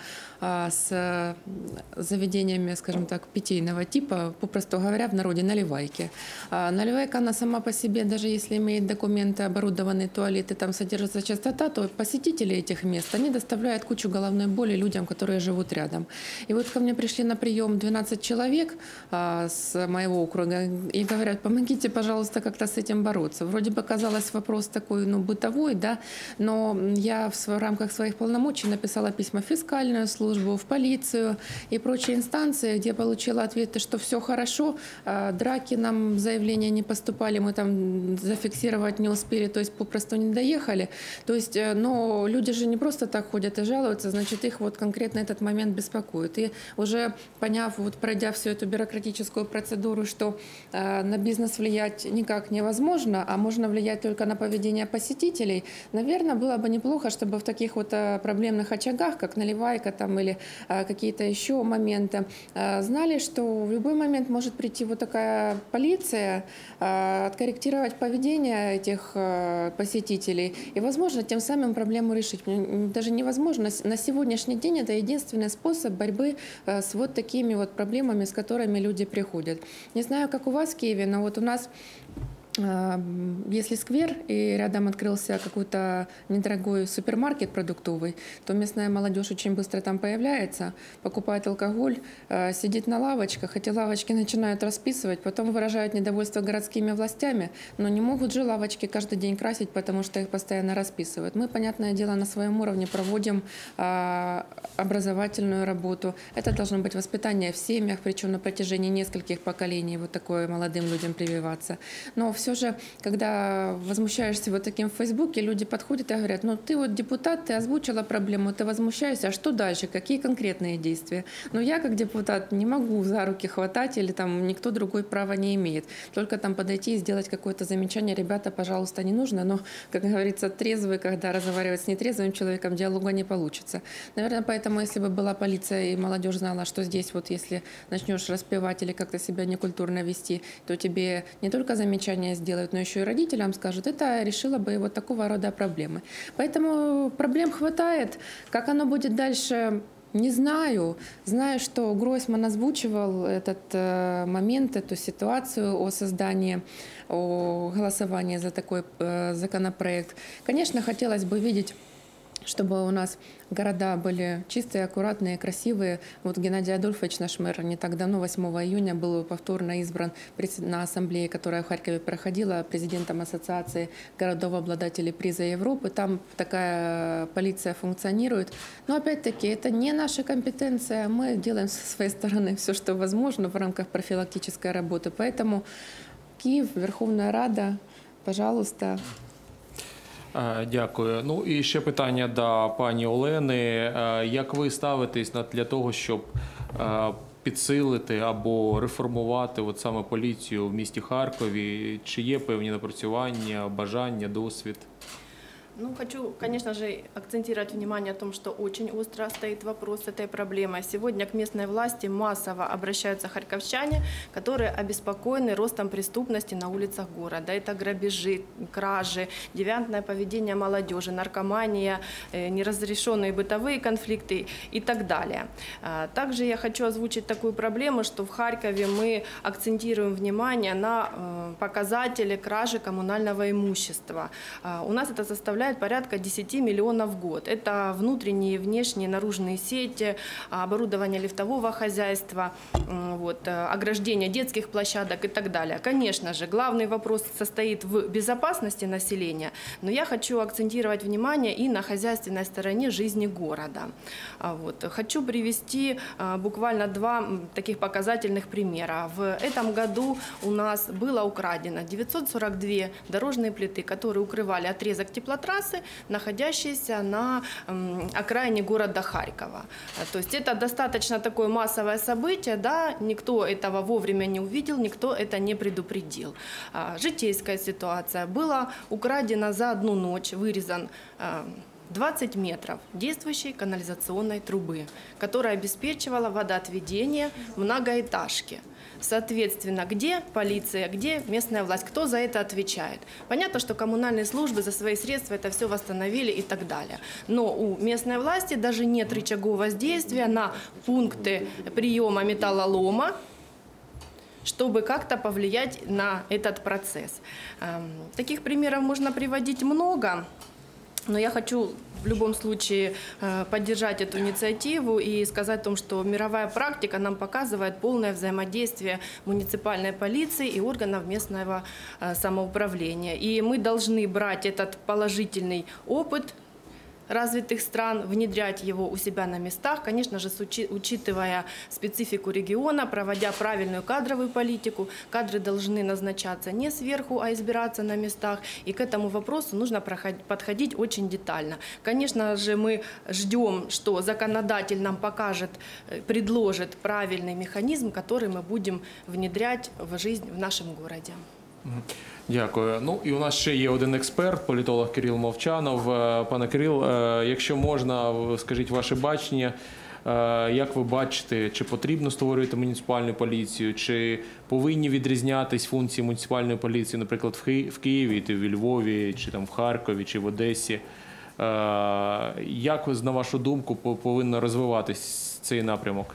с заведениями, скажем так, питейного типа, попросту говоря, в народе наливайки. Наливайка, она сама по себе, даже если имеет документы, оборудованные туалеты, там содержится чистота, то посетители этих мест, они доставляют кучу головной боли людям, которые живут рядом. И вот ко мне пришли на прием двенадцать человек а, с моего округа и говорят: помогите, пожалуйста, как-то с этим бороться. Вроде бы казалось вопрос такой, ну, бытовой, да, но я в, в рамках своих полномочий написала письма в фискальную службу, в полицию и прочие инстанции, где получила ответы, что все хорошо, а, драки нам заявления не поступали, мы там зафиксировать не успели, то есть попросту не доехали. То есть, но люди же не просто так ходят и жалуются, значит, их вот конкретно этот момент беспокоит. И уже поняв, вот пройдя всю эту бюрократическую процедуру, что э, на бизнес влиять никак невозможно, а можно влиять только на поведение посетителей, наверное, было бы неплохо, чтобы в таких вот э, проблемных очагах, как наливайка там или э, какие-то еще моменты, э, знали, что в любой момент может прийти вот такая полиция, э, откорректировать поведение этих э, посетителей и, возможно, тем самым проблему решить. Даже невозможно. На сегодняшний день это единственный способ борьбы с вот такими вот проблемами, с которыми люди приходят. Не знаю, как у вас в Киеве, но вот у нас, если сквер и рядом открылся какой-то недорогой супермаркет продуктовый, то местная молодежь очень быстро там появляется, покупает алкоголь, сидит на лавочках, эти лавочки начинают расписывать, потом выражают недовольство городскими властями, но не могут же лавочки каждый день красить, потому что их постоянно расписывают. Мы, понятное дело, на своем уровне проводим образовательную работу. Это должно быть воспитание в семьях, причем на протяжении нескольких поколений вот такое молодым людям прививаться. Но все же, когда возмущаешься вот таким в Фейсбуке, люди подходят и говорят: ну ты вот депутат, ты озвучила проблему, ты возмущаешься, а что дальше, какие конкретные действия? Но я как депутат не могу за руки хватать, или там никто другой права не имеет. Только там подойти и сделать какое-то замечание: ребята, пожалуйста, не нужно. Но, как говорится, трезвый, когда разговаривать с нетрезвым человеком, диалога не получится. Наверное, поэтому, если бы была полиция и молодежь знала, что здесь вот если начнешь распевать или как-то себя некультурно вести, то тебе не только замечания сделают, но еще и родителям скажут, это решило бы вот такого рода проблемы. Поэтому проблем хватает. Как оно будет дальше, не знаю. Знаю, что Гройсман озвучивал этот э, момент, эту ситуацию о создании, о голосовании за такой э, законопроект. Конечно, хотелось бы видеть, чтобы у нас города были чистые, аккуратные, красивые. Вот Геннадий Адольфович, наш мэр, не так давно, восьмого июня, был повторно избран на ассамблее, которая в Харькове проходила, президентом Ассоциации городов-обладателей приза Европы. Там такая полиция функционирует. Но опять-таки это не наша компетенция. Мы делаем со своей стороны все, что возможно в рамках профилактической работы. Поэтому Киев, Верховная Рада, пожалуйста. Дякую. Ну і ще питання до пані Олени. Як ви ставитесь для того, щоб підсилити або реформувати от саме поліцію в місті Харкові? Чи є певні напрацювання, бажання, досвід? Ну, хочу, конечно же, акцентировать внимание о том, что очень остро стоит вопрос этой проблемы. Сегодня к местной власти массово обращаются харьковчане, которые обеспокоены ростом преступности на улицах города. Это грабежи, кражи, девиантное поведение молодежи, наркомания, неразрешенные бытовые конфликты и так далее. Также я хочу озвучить такую проблему, что в Харькове мы акцентируем внимание на показатели кражи коммунального имущества. У нас это составляет порядка десяти миллионов в год. Это внутренние, внешние, наружные сети, оборудование лифтового хозяйства, вот, ограждение детских площадок и так далее. Конечно же, главный вопрос состоит в безопасности населения, но я хочу акцентировать внимание и на хозяйственной стороне жизни города. Вот. Хочу привести буквально два таких показательных примера. В этом году у нас было украдено девятьсот сорок две дорожные плиты, которые укрывали отрезок теплотрассы, находящиеся на окраине города Харькова. То есть это достаточно такое массовое событие, да, никто этого вовремя не увидел, никто это не предупредил. Житейская ситуация. Было украдено за одну ночь, вырезан двадцать метров действующей канализационной трубы, которая обеспечивала водоотведение многоэтажки. Соответственно, где полиция, где местная власть, кто за это отвечает? Понятно, что коммунальные службы за свои средства это все восстановили и так далее. Но у местной власти даже нет рычагов воздействия на пункты приема металлолома, чтобы как-то повлиять на этот процесс. Таких примеров можно приводить много. Но я хочу в любом случае поддержать эту инициативу и сказать о том, что мировая практика нам показывает полное взаимодействие муниципальной полиции и органов местного самоуправления. И мы должны брать этот положительный опыт развитых стран, внедрять его у себя на местах, конечно же, учитывая специфику региона, проводя правильную кадровую политику. Кадры должны назначаться не сверху, а избираться на местах. И к этому вопросу нужно подходить очень детально. Конечно же, мы ждем, что законодатель нам покажет, предложит правильный механизм, который мы будем внедрять в жизнь в нашем городе. Дякую. Ну і у нас ще є один експерт, політолог Кирил Мовчанов. Пане Кирил, якщо можна, скажіть ваше бачення, як ви бачите, чи потрібно створювати муніципальну поліцію, чи повинні відрізнятись функції муніципальної поліції, наприклад, в Києві, в Львові, чи там в Харкові, чи в Одесі? Як, на вашу думку, повинен розвиватись цей напрямок?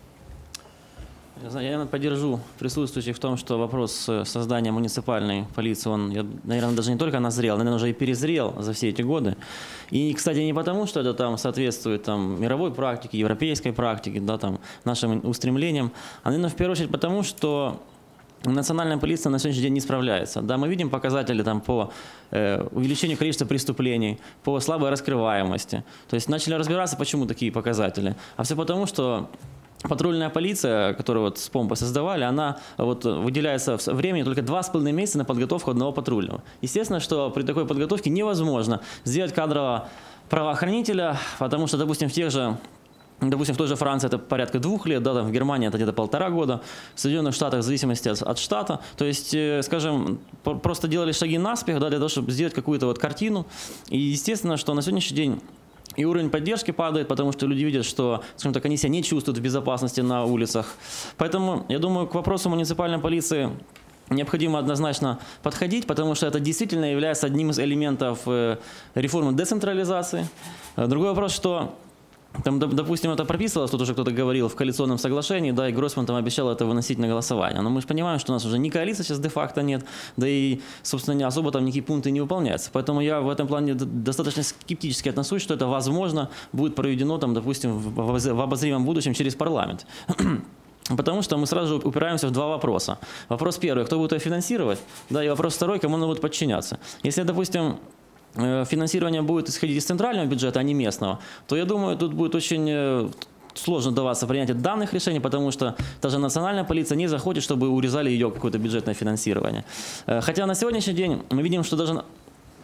Я, наверное, поддержу присутствующих в том, что вопрос создания муниципальной полиции, он, наверное, даже не только назрел, наверное, уже и перезрел за все эти годы. И, кстати, не потому, что это там соответствует там, мировой практике, европейской практике, да, там, нашим устремлениям, а, наверное, в первую очередь потому, что национальная полиция на сегодняшний день не справляется. Да, мы видим показатели там, по э, увеличению количества преступлений, по слабой раскрываемости. То есть начали разбираться, почему такие показатели. А все потому, что патрульная полиция, которую вот с помпой создавали, она вот выделяется в времени только два с половиной месяца на подготовку одного патрульного. Естественно, что при такой подготовке невозможно сделать кадрового правоохранителя, потому что, допустим, в тех же Допустим, в той же Франции это порядка двух лет, да, там в Германии это где-то полтора года, в Соединенных Штатах в зависимости от, от штата. То есть, скажем, просто делали шаги наспех, да, для того, чтобы сделать какую-то вот картину. И естественно, что на сегодняшний день и уровень поддержки падает, потому что люди видят, что, скажем так, они себя не чувствуют в безопасности на улицах. Поэтому, я думаю, к вопросу муниципальной полиции необходимо однозначно подходить, потому что это действительно является одним из элементов реформы децентрализации. Другой вопрос, что там, допустим, это прописывалось, тут уже кто-то говорил, в коалиционном соглашении, да, и Гройсман там обещал это выносить на голосование. Но мы же понимаем, что у нас уже ни коалиции сейчас де-факто нет, да и, собственно, не особо там никакие пункты не выполняются. Поэтому я в этом плане достаточно скептически отношусь, что это, возможно, будет проведено, там, допустим, в обозримом будущем через парламент. Потому что мы сразу же упираемся в два вопроса. Вопрос первый, кто будет это финансировать, да, и вопрос второй, кому оно будет подчиняться. Если, допустим, финансирование будет исходить из центрального бюджета, а не местного, то, я думаю, тут будет очень сложно даваться принятие данных решений, потому что даже национальная полиция не захочет, чтобы урезали ее какое-то бюджетное финансирование. Хотя на сегодняшний день мы видим, что даже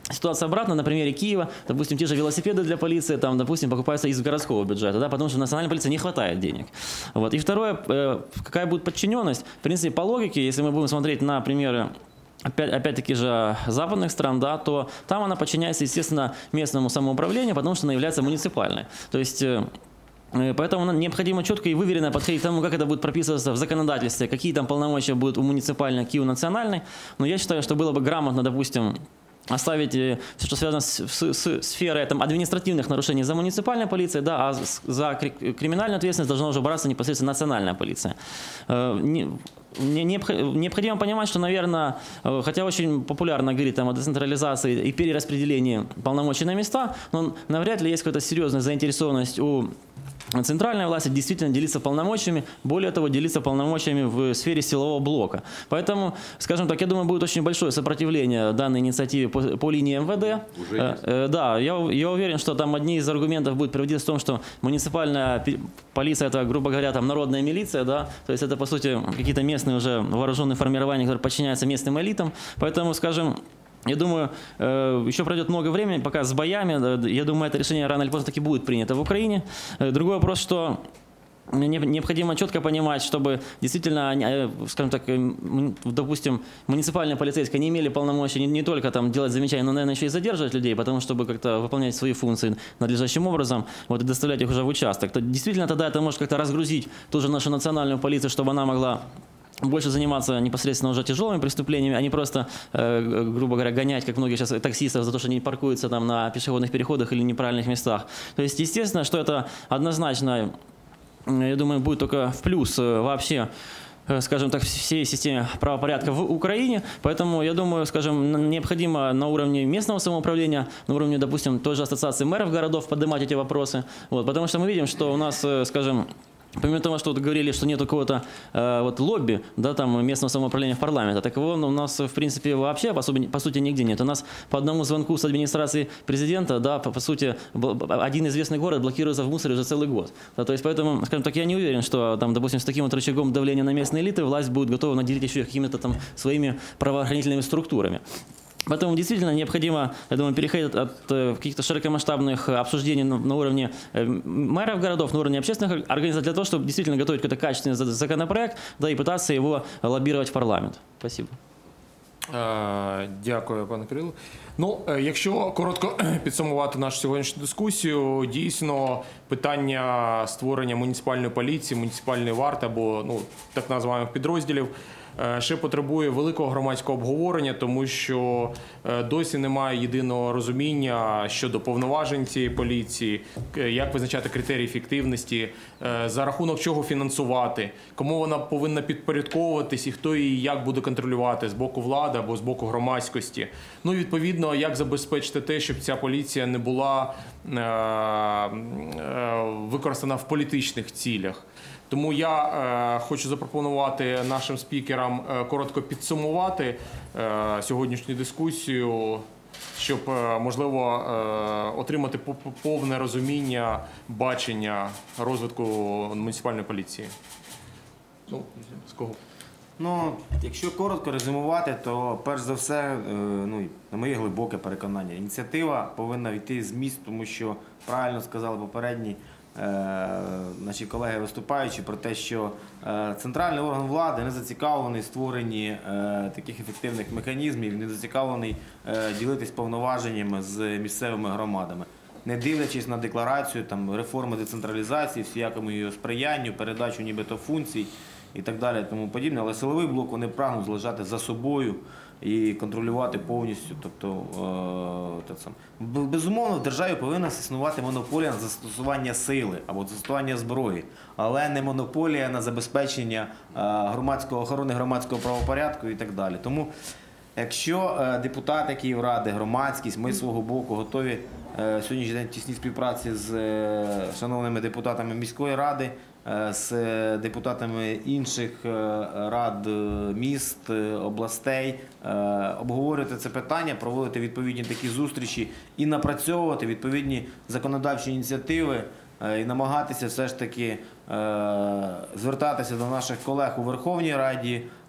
ситуация обратно, на примере Киева, допустим, те же велосипеды для полиции, там, допустим, покупаются из городского бюджета, да, потому что в национальной полиции не хватает денег. Вот. И второе, э, какая будет подчиненность? В принципе, по логике, если мы будем смотреть на примеры Опять, опять-таки же западных стран, да, то там она подчиняется, естественно, местному самоуправлению, потому что она является муниципальной. То есть поэтому необходимо четко и выверенно подходить к тому, как это будет прописываться в законодательстве, какие там полномочия будут у муниципальной, какие у национальной. Но я считаю, что было бы грамотно, допустим, оставить все, что связано с, с, с сферой там, административных нарушений за муниципальной полицией, да, а за криминальную ответственность должна уже браться непосредственно национальная полиция. Необходимо понимать, что, наверное, хотя очень популярно говорить там, о децентрализации и перераспределении полномочий на места, но навряд ли есть какая-то серьезная заинтересованность у центральной власти действительно делиться полномочиями, более того, делиться полномочиями в сфере силового блока. Поэтому, скажем так, я думаю, будет очень большое сопротивление данной инициативе по, по линии эм вэ дэ. Уже э, э, да, я, я уверен, что там одни из аргументов будет приводиться в том, что муниципальная полиция – это, грубо говоря, там народная милиция, да, то есть это, по сути, какие-то местные уже вооруженные формирования, которые подчиняются местным элитам. Поэтому, скажем, я думаю, еще пройдет много времени, пока с боями, я думаю, это решение рано или поздно таки будет принято в Украине. Другой вопрос, что необходимо четко понимать, чтобы действительно, скажем так, допустим, муниципальные полицейские не имели полномочий не, не только там делать замечания, но, наверное, еще и задерживать людей, потому чтобы как-то выполнять свои функции надлежащим образом, вот, и доставлять их уже в участок. То действительно, тогда это может как-то разгрузить ту же нашу национальную полицию, чтобы она могла больше заниматься непосредственно уже тяжелыми преступлениями, а не просто, э, грубо говоря, гонять, как многие сейчас таксистов, за то, что они паркуются там на пешеходных переходах или неправильных местах. То есть, естественно, что это однозначно, я думаю, будет только в плюс вообще, скажем так, всей системе правопорядка в Украине. Поэтому, я думаю, скажем, необходимо на уровне местного самоуправления, на уровне, допустим, той же ассоциации мэров городов поднимать эти вопросы. Вот, потому что мы видим, что у нас, скажем, помимо того, что вот говорили, что нет какого-то э, вот лобби, да, там местного самоуправления в парламенте, так его у нас, в принципе, вообще, по, сути, по сути, нигде нет. У нас по одному звонку с администрации президента, да, по, по сути, один известный город блокируется в мусоре уже целый год. Да, то есть, поэтому, скажем так, я не уверен, что, там, допустим, с таким вот рычагом давления на местные элиты власть будет готова наделить еще какими-то там своими правоохранительными структурами. Поэтому действительно необходимо, я думаю, переходить от, от каких-то широкомасштабных обсуждений на, на уровне мэров городов, на уровне общественных организаций, для того, чтобы действительно готовить какой-то качественный законопроект, да, и пытаться его лоббировать в парламент. Спасибо. Дякую, пане Кирило. Ну, якщо коротко підсумувати нашу сьогоднішню дискусію, дійсно питання створення муніципальної поліції, муніципальної варти або, ну, так називаємо підрозділів ще потребує великого громадського обговорення, тому що досі немає єдиного розуміння щодо повноважень цієї поліції, як визначати критерії ефективності, за рахунок чого фінансувати, кому вона повинна підпорядковуватись і хто її як буде контролювати з боку влади або з боку громадськості. Ну і відповідно, як забезпечити те, щоб ця поліція не була використана в політичних цілях. Тому я е, хочу запропонувати нашим спікерам е, коротко підсумувати е, сьогоднішню дискусію, щоб, е, можливо, е, отримати повне розуміння, бачення розвитку муніципальної поліції. Ну, з кого? Ну, якщо коротко резюмувати, то перш за все, е, ну, на моє глибоке переконання, ініціатива повинна йти з міст, тому що, правильно сказали попередні наші колеги виступаючи про те, що центральний орган влади не зацікавлений в створенні таких ефективних механізмів, не зацікавлений ділитись повноваженнями з місцевими громадами. Не дивлячись на декларацію там, реформи децентралізації, всіякому її сприянню, передачу нібито функцій і так далі, тому подібне, але силовий блок вони прагнуть залишати за собою і контролювати повністю. Тобто, е, так сам. Безумовно, в державі повинна існувати монополія на застосування сили або застосування зброї, але не монополія на забезпечення е, громадського охорони громадського правопорядку і так далі. Тому, якщо е, депутати Київради, громадськість, ми з свого боку готові е, сьогоднішній день в тісній співпраці з е, шановними депутатами міської ради, з депутатами інших рад міст, областей, обговорювати це питання, проводити відповідні такі зустрічі і напрацьовувати відповідні законодавчі ініціативи і намагатися все ж таки звертатися до наших колег у Верховній Раді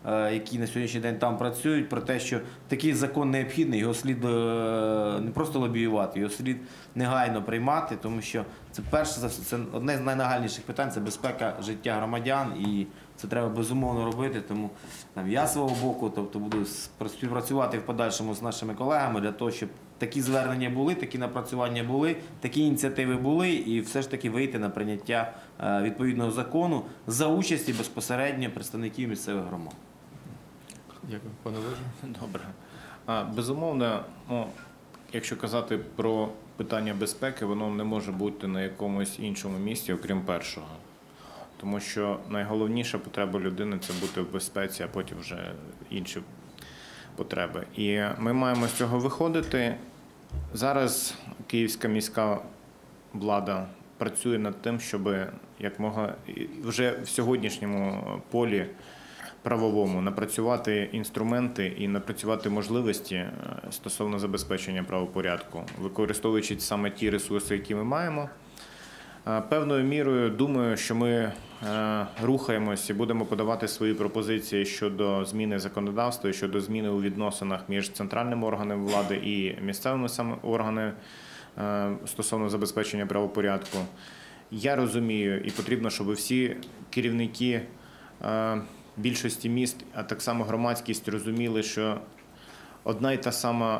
е, які на сьогоднішній день там працюють, про те, що такий закон необхідний, його слід е, не просто лобіювати, його слід негайно приймати, тому що це перше за все, це одне з найнагальніших питань, це безпека життя громадян, і це треба безумовно робити. Тому там, я з свого боку, тобто буду співпрацювати в подальшому з нашими колегами для того, щоб такі звернення були, такі напрацювання були, такі ініціативи були, і все ж таки вийти на прийняття е, відповідного закону за участі безпосередньо представників місцевих громад. Дякую, пане Олеже. Добре. А, безумовно, ну, якщо казати про питання безпеки, воно не може бути на якомусь іншому місці, окрім першого. Тому що найголовніша потреба людини – це бути в безпеці, а потім вже інші потреби. І ми маємо з цього виходити. Зараз київська міська влада працює над тим, щоб якмога вже в сьогоднішньому полі правовому напрацювати інструменти і напрацювати можливості стосовно забезпечення правопорядку, використовуючи саме ті ресурси, які ми маємо. Певною мірою думаю, що ми рухаємось і будемо подавати свої пропозиції щодо зміни законодавства, щодо зміни у відносинах між центральними органами влади і місцевими органами стосовно забезпечення правопорядку. Я розумію, і потрібно, щоб всі керівники більшості міст, а так само громадськість розуміли, що одна й та сама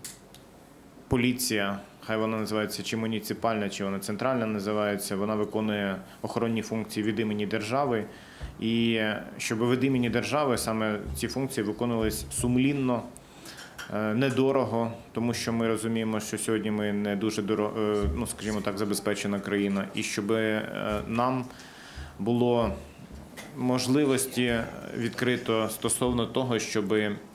поліція, хай вона називається чи муніципальна, чи вона центральна називається, вона виконує охоронні функції від імені держави. І щоб від імені держави саме ці функції виконувались сумлінно, недорого, тому що ми розуміємо, що сьогодні ми не дуже дорого, ну, скажімо так, забезпечена країна. І щоб нам було можливості відкрито стосовно того, щоб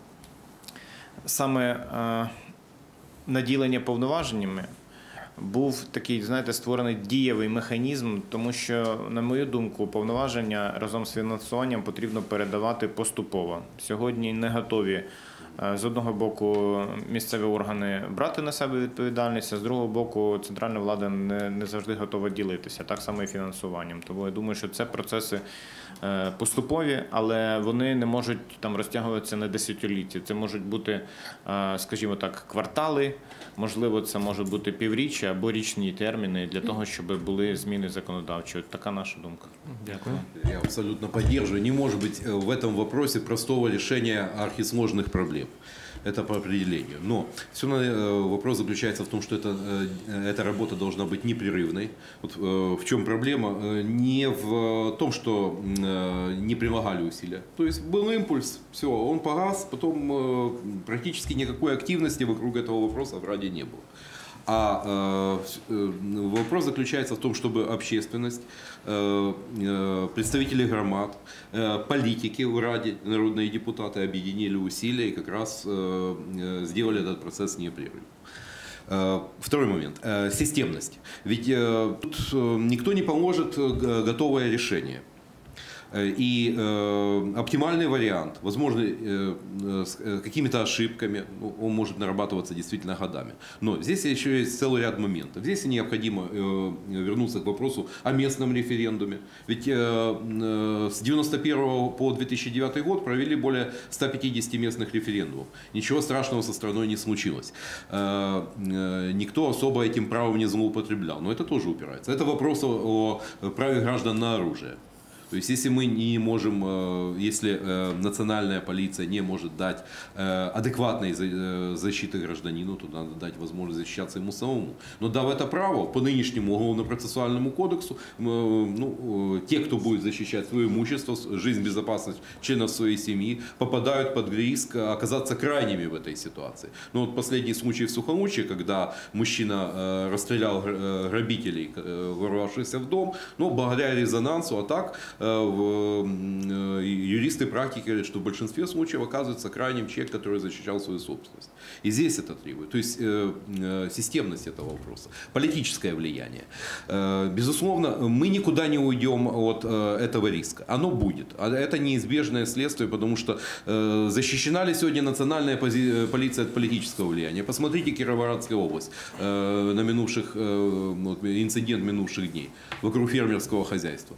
саме наділення повноваженнями був такий, знаєте, створений дієвий механізм, тому що, на мою думку, повноваження разом з фінансуванням потрібно передавати поступово. Сьогодні не готові з одного боку місцеві органи брати на себе відповідальність, а з другого боку центральна влада не, не завжди готова ділитися, так само і фінансуванням. Тому я думаю, що це процеси поступові, але вони не можуть там розтягуватися на десятиліття. Це можуть бути, скажімо так, квартали, можливо, це можуть бути півріччя або річні терміни для того, щоб були зміни законодавчі. От така наша думка. Дякую. Я абсолютно поддерживаю. Не может быть в этом вопросе простого решения архисложных проблем. Это по определению. Но все равно вопрос заключается в том, что это, эта работа должна быть непрерывной. Вот в чем проблема? Не в том, что не прилагали усилия. То есть был импульс, все, он погас, потом практически никакой активности вокруг этого вопроса в Раде не было. А э, вопрос заключается в том, чтобы общественность, э, э, представители громад, э, политики в Раде, народные депутаты объединили усилия и как раз э, э, сделали этот процесс непрерывным. Э, второй момент. Э, системность. Ведь э, тут э, никто не поможет э, готовое решение. И э, оптимальный вариант, возможно, э, э, с какими-то ошибками, он может нарабатываться действительно годами. Но здесь еще есть целый ряд моментов. Здесь необходимо э, вернуться к вопросу о местном референдуме. Ведь э, э, с девяносто первого по две тысячи девятый год провели более ста пятидесяти местных референдумов. Ничего страшного со страной не случилось. Э, э, никто особо этим правом не злоупотреблял. Но это тоже упирается. Это вопрос о, о праве граждан на оружие. То есть, если мы не можем, если национальная полиция не может дать адекватной защиты гражданину, то надо дать возможность защищаться ему самому. Но дав это право, по нынешнему уголовно-процессуальному кодексу, ну, те, кто будет защищать свое имущество, жизнь, безопасность членов своей семьи, попадают под риск оказаться крайними в этой ситуации. Ну, вот последний случай в Сухомуче, когда мужчина расстрелял грабителей, ворвавшихся в дом, но благодаря резонансу, а так юристы практики говорят, что в большинстве случаев оказывается крайним человек, который защищал свою собственность. И здесь это требует. То есть э, э, системность этого вопроса, политическое влияние. Э, безусловно, мы никуда не уйдем от э, этого риска. Оно будет. А это неизбежное следствие, потому что э, защищена ли сегодня национальная пози- полиция от политического влияния? Посмотрите Кировоградская область э, на минувших, э, инцидент минувших дней вокруг фермерского хозяйства.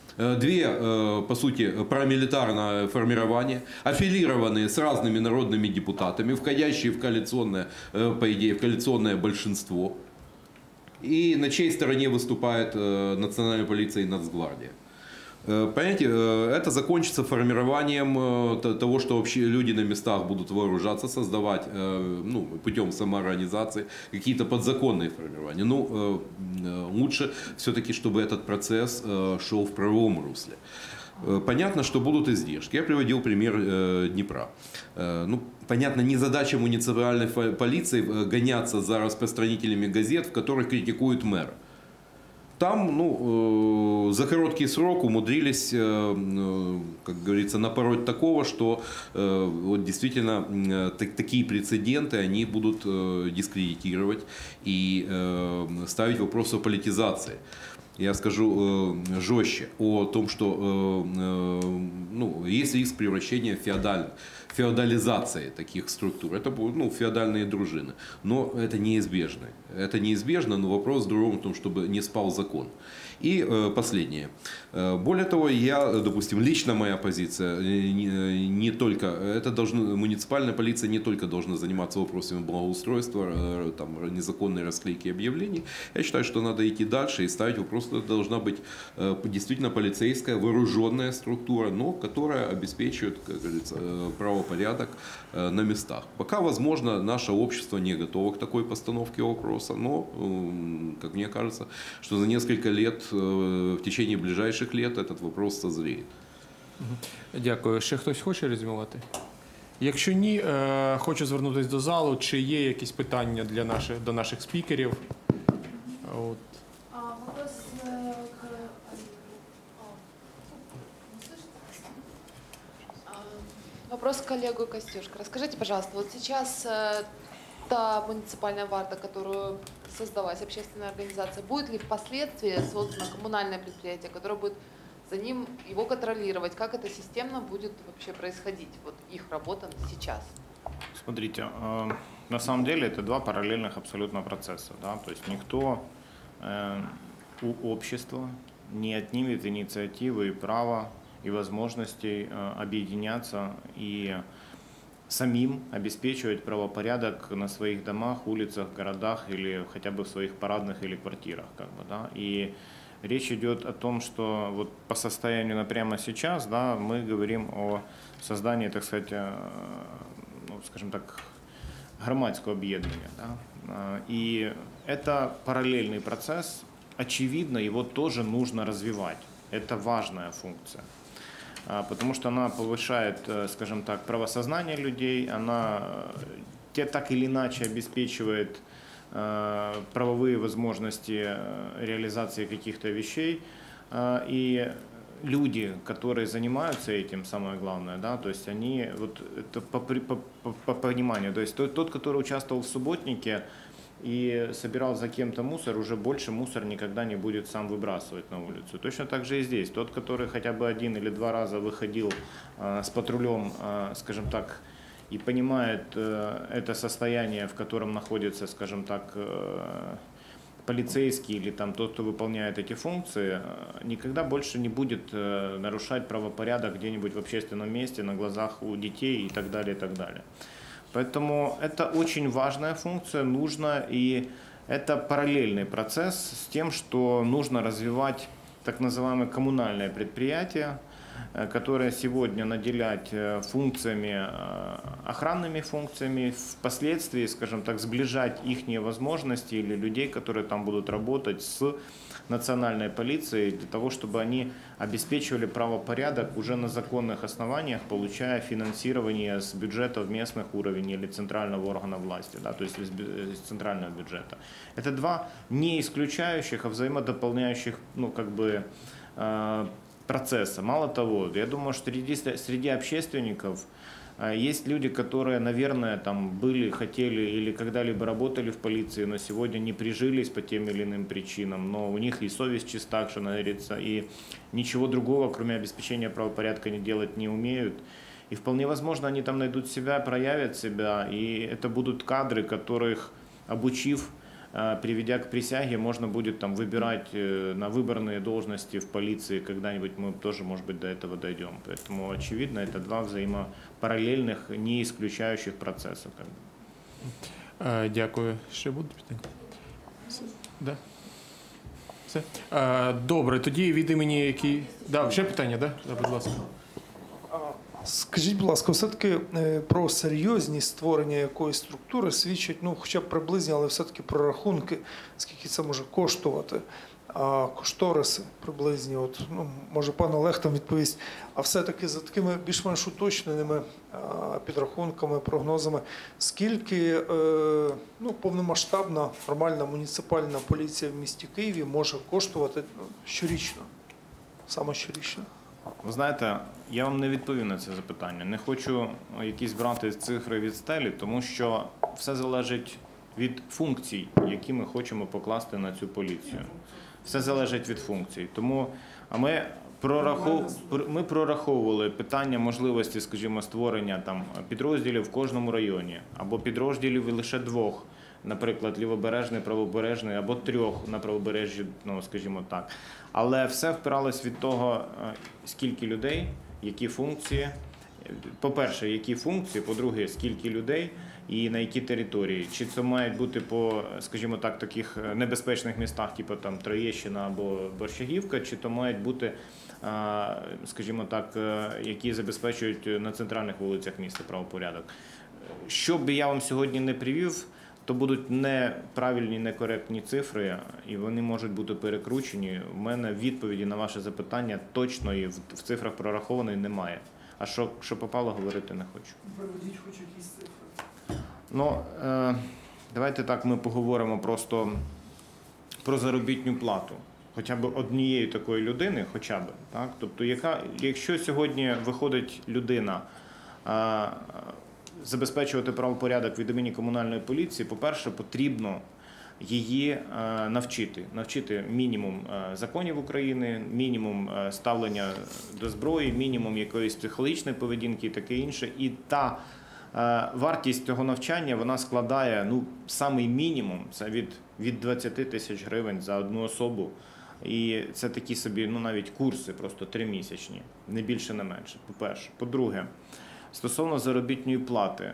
Две, по сути, парамилитарное формирование, аффилированные с разными народными депутатами, входящие в коалиционное, по идее, в коалиционное большинство. И на чьей стороне выступает национальная полиция и Нацгвардия. Понимаете, это закончится формированием того, что вообще люди на местах будут вооружаться, создавать, ну, путем самоорганизации какие-то подзаконные формирования. Ну, лучше все-таки, чтобы этот процесс шел в правовом русле. Понятно, что будут издержки. Я приводил пример Днепра. Ну, понятно, не задача муниципальной полиции гоняться за распространителями газет, в которых критикуют мэра. Там, ну, за короткий срок умудрились, как говорится, напороть такого, что вот действительно такие прецеденты они будут дискредитировать и ставить вопрос о политизации. Я скажу жестче о том, что ну, есть риск превращения в феодальных. Феодализации таких структур. Это будут, ну, феодальные дружины. Но это неизбежно. Это неизбежно, но вопрос в другом, в том, чтобы не спал закон. И э, последнее. Более того, я, допустим, лично моя позиция, не, не только, это должно, муниципальная полиция не только должна заниматься вопросами благоустройства, там, незаконной расклейки объявлений. Я считаю, что надо идти дальше и ставить вопрос, что это должна быть действительно полицейская, вооруженная структура, но которая обеспечивает, как говорится, правопорядок на местах. Пока, возможно, наше общество не готово к такой постановке вопроса, но, как мне кажется, что за несколько лет, в течение ближайших лет этот вопрос созреет. Дякую. Ще хтось хоче резюмувати? Якщо ні, е, хочу звернутися до залу. Чи є якісь питання для наших, до наших спікерів? От. А, вопрос э, к... А, Вопрос к коллегу Костюшко. Расскажите, пожалуйста, вот сейчас э, та муниципальная варта, которую создалась общественная организация, будет ли впоследствии создано коммунальное предприятие, которое будет за ним его контролировать? Как это системно будет вообще происходить, вот их работа сейчас? Смотрите, э, на самом деле это два параллельных абсолютно процесса. Да? То есть никто э, у общества не отнимет инициативы и права и возможностей э, объединяться и самим обеспечивать правопорядок на своих домах, улицах, городах или хотя бы в своих парадных или квартирах. Как бы, да? И речь идет о том, что вот по состоянию на прямо сейчас, да, мы говорим о создании, так сказать, ну, скажем так, громадского объединения. Да? И это параллельный процесс. Очевидно, его тоже нужно развивать. Это важная функция. Потому что она повышает, скажем так, правосознание людей, она те так или иначе обеспечивает правовые возможности реализации каких-то вещей. И люди, которые занимаются этим, самое главное, да, то есть они, вот это по, по, по, по пониманию, то есть тот, тот, который участвовал в субботнике и собирал за кем-то мусор, уже больше мусор никогда не будет сам выбрасывать на улицу. Точно так же и здесь. Тот, который хотя бы один или два раза выходил э, с патрулем, э, скажем так, и понимает э, это состояние, в котором находится, скажем так, э, полицейский или там тот, кто выполняет эти функции, э, никогда больше не будет э, нарушать правопорядок где-нибудь в общественном месте, на глазах у детей и так далее, и так далее. Поэтому это очень важная функция, нужно, и это параллельный процесс с тем, что нужно развивать так называемые коммунальные предприятия, которые сегодня наделять функциями, охранными функциями, впоследствии, скажем так, сближать их возможности или людей, которые там будут работать с национальной полицией, для того, чтобы они обеспечивали правопорядок уже на законных основаниях, получая финансирование с бюджетов местных уровней или центрального органа власти, да, то есть из центрального бюджета. Это два не исключающих, а взаимодополняющих, ну, как бы, процесса. Мало того, я думаю, что среди, среди общественников есть люди, которые, наверное, там были, хотели или когда-либо работали в полиции, но сегодня не прижились по тем или иным причинам, но у них и совесть чиста, что говорится, и ничего другого, кроме обеспечения правопорядка, не делать не умеют. И вполне возможно, они там найдут себя, проявят себя, и это будут кадры, которых, обучив, э, приведя к присяге, можно будет там выбирать э, на выборные должности в полиции, когда-нибудь мы тоже, может быть, до этого дойдем. Поэтому, очевидно, это два взаимопараллельных, не исключающих процесса. Как бы. Е, Дякую. Ще будуть питання? Все? Да? Все? Е, Добре, тоді від імені які... Да, ще питання, да? Да, будь ласка. Скажіть, будь ласка, все-таки е, про серйозність створення якоїсь структури свідчать, ну, хоча б приблизні, але все-таки про рахунки, скільки це може коштувати, а кошториси приблизні. От, ну, може, пан Олег там відповість, а все-таки за такими більш-менш уточненими а, підрахунками, прогнозами, скільки е, ну, повномасштабна нормальна муніципальна поліція в місті Києві може коштувати ну, щорічно, саме щорічно? Ви знаєте, я вам не відповім на це запитання. Не хочу якісь брати цифри від стелі, тому що все залежить від функцій, які ми хочемо покласти на цю поліцію. Все залежить від функцій. Тому а ми, прорахов... ми прораховували питання можливості, скажімо, створення там, підрозділів в кожному районі, або підрозділів лише двох, наприклад, лівобережний, правобережний, або трьох на правобережжі, ну, скажімо так. Але все впиралось від того, скільки людей, які функції. По-перше, які функції, по-друге, скільки людей і на які території. Чи це мають бути по, скажімо так, таких небезпечних містах, типу там Троєщина або Борщагівка, чи то мають бути, скажімо так, які забезпечують на центральних вулицях міста правопорядок. Що б я вам сьогодні не привів, то будуть неправильні, некоректні цифри, і вони можуть бути перекручені. У мене відповіді на ваше запитання точної в цифрах прорахованої немає. А що, що попало, говорити не хочу. Приведіть хоч якісь цифри. Ну, е, давайте так ми поговоримо просто про заробітну плату. Хоча б однієї такої людини, хоча б. Так? Тобто, яка, якщо сьогодні виходить людина, е, забезпечувати правопорядок від імені комунальної поліції, по-перше, потрібно її навчити. Навчити мінімум законів України, мінімум ставлення до зброї, мінімум якоїсь психологічної поведінки і таке інше. І та вартість цього навчання, вона складає, ну, самий мінімум, це від, від двадцяти тисяч гривень за одну особу. І це такі собі, ну, навіть курси, просто тримісячні, не більше, не менше, по-перше. По-друге, стосовно заробітної плати,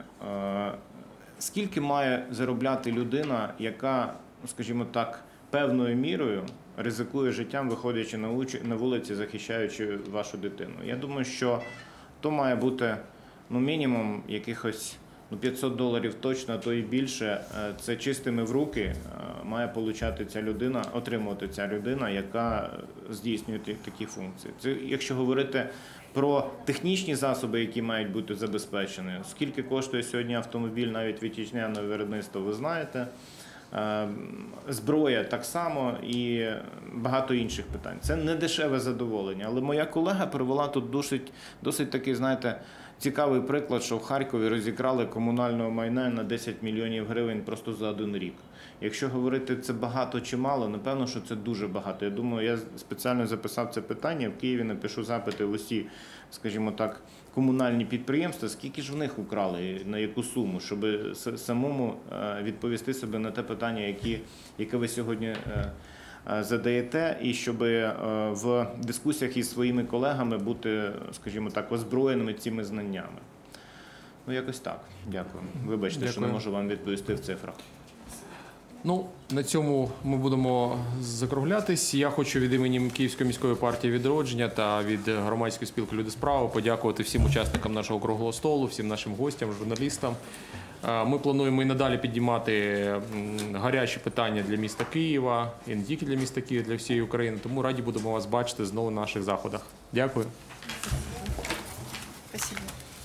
скільки має заробляти людина, яка, скажімо так, певною мірою ризикує життям, виходячи на вулиці, захищаючи вашу дитину? Я думаю, що то має бути, ну, мінімум якихось, ну, п'ятсот доларів точно, а то і більше. Це чистими в руки має получати ця людина, отримувати ця людина, яка здійснює такі функції. Це, якщо говорити про технічні засоби, які мають бути забезпечені. Скільки коштує сьогодні автомобіль навіть вітчизняного виробництва, ви знаєте. Зброя так само і багато інших питань. Це не дешеве задоволення. Але моя колега привела тут досить, досить такий, знаєте, цікавий приклад, що в Харкові розікрали комунального майна на десять мільйонів гривень просто за один рік. Якщо говорити, це багато чи мало, напевно, що це дуже багато. Я думаю, я спеціально записав це питання, в Києві напишу запити в усі, скажімо так, комунальні підприємства, скільки ж в них украли, на яку суму, щоб самому відповісти собі на те питання, які, яке ви сьогодні задаєте, і щоб в дискусіях із своїми колегами бути, скажімо так, озброєними цими знаннями. Ну, якось так. Дякую. Вибачте, Дякую. Що не можу вам відповісти в цифрах. Ну, на цьому ми будемо закруглятись. Я хочу від імені Київської міської партії «Відродження» та від громадської спілки «Люди справи» подякувати всім учасникам нашого круглого столу, всім нашим гостям, журналістам. Ми плануємо і надалі піднімати гарячі питання для міста Києва, і не тільки для міста Києва, для всієї України. Тому раді будемо вас бачити знову на наших заходах. Дякую.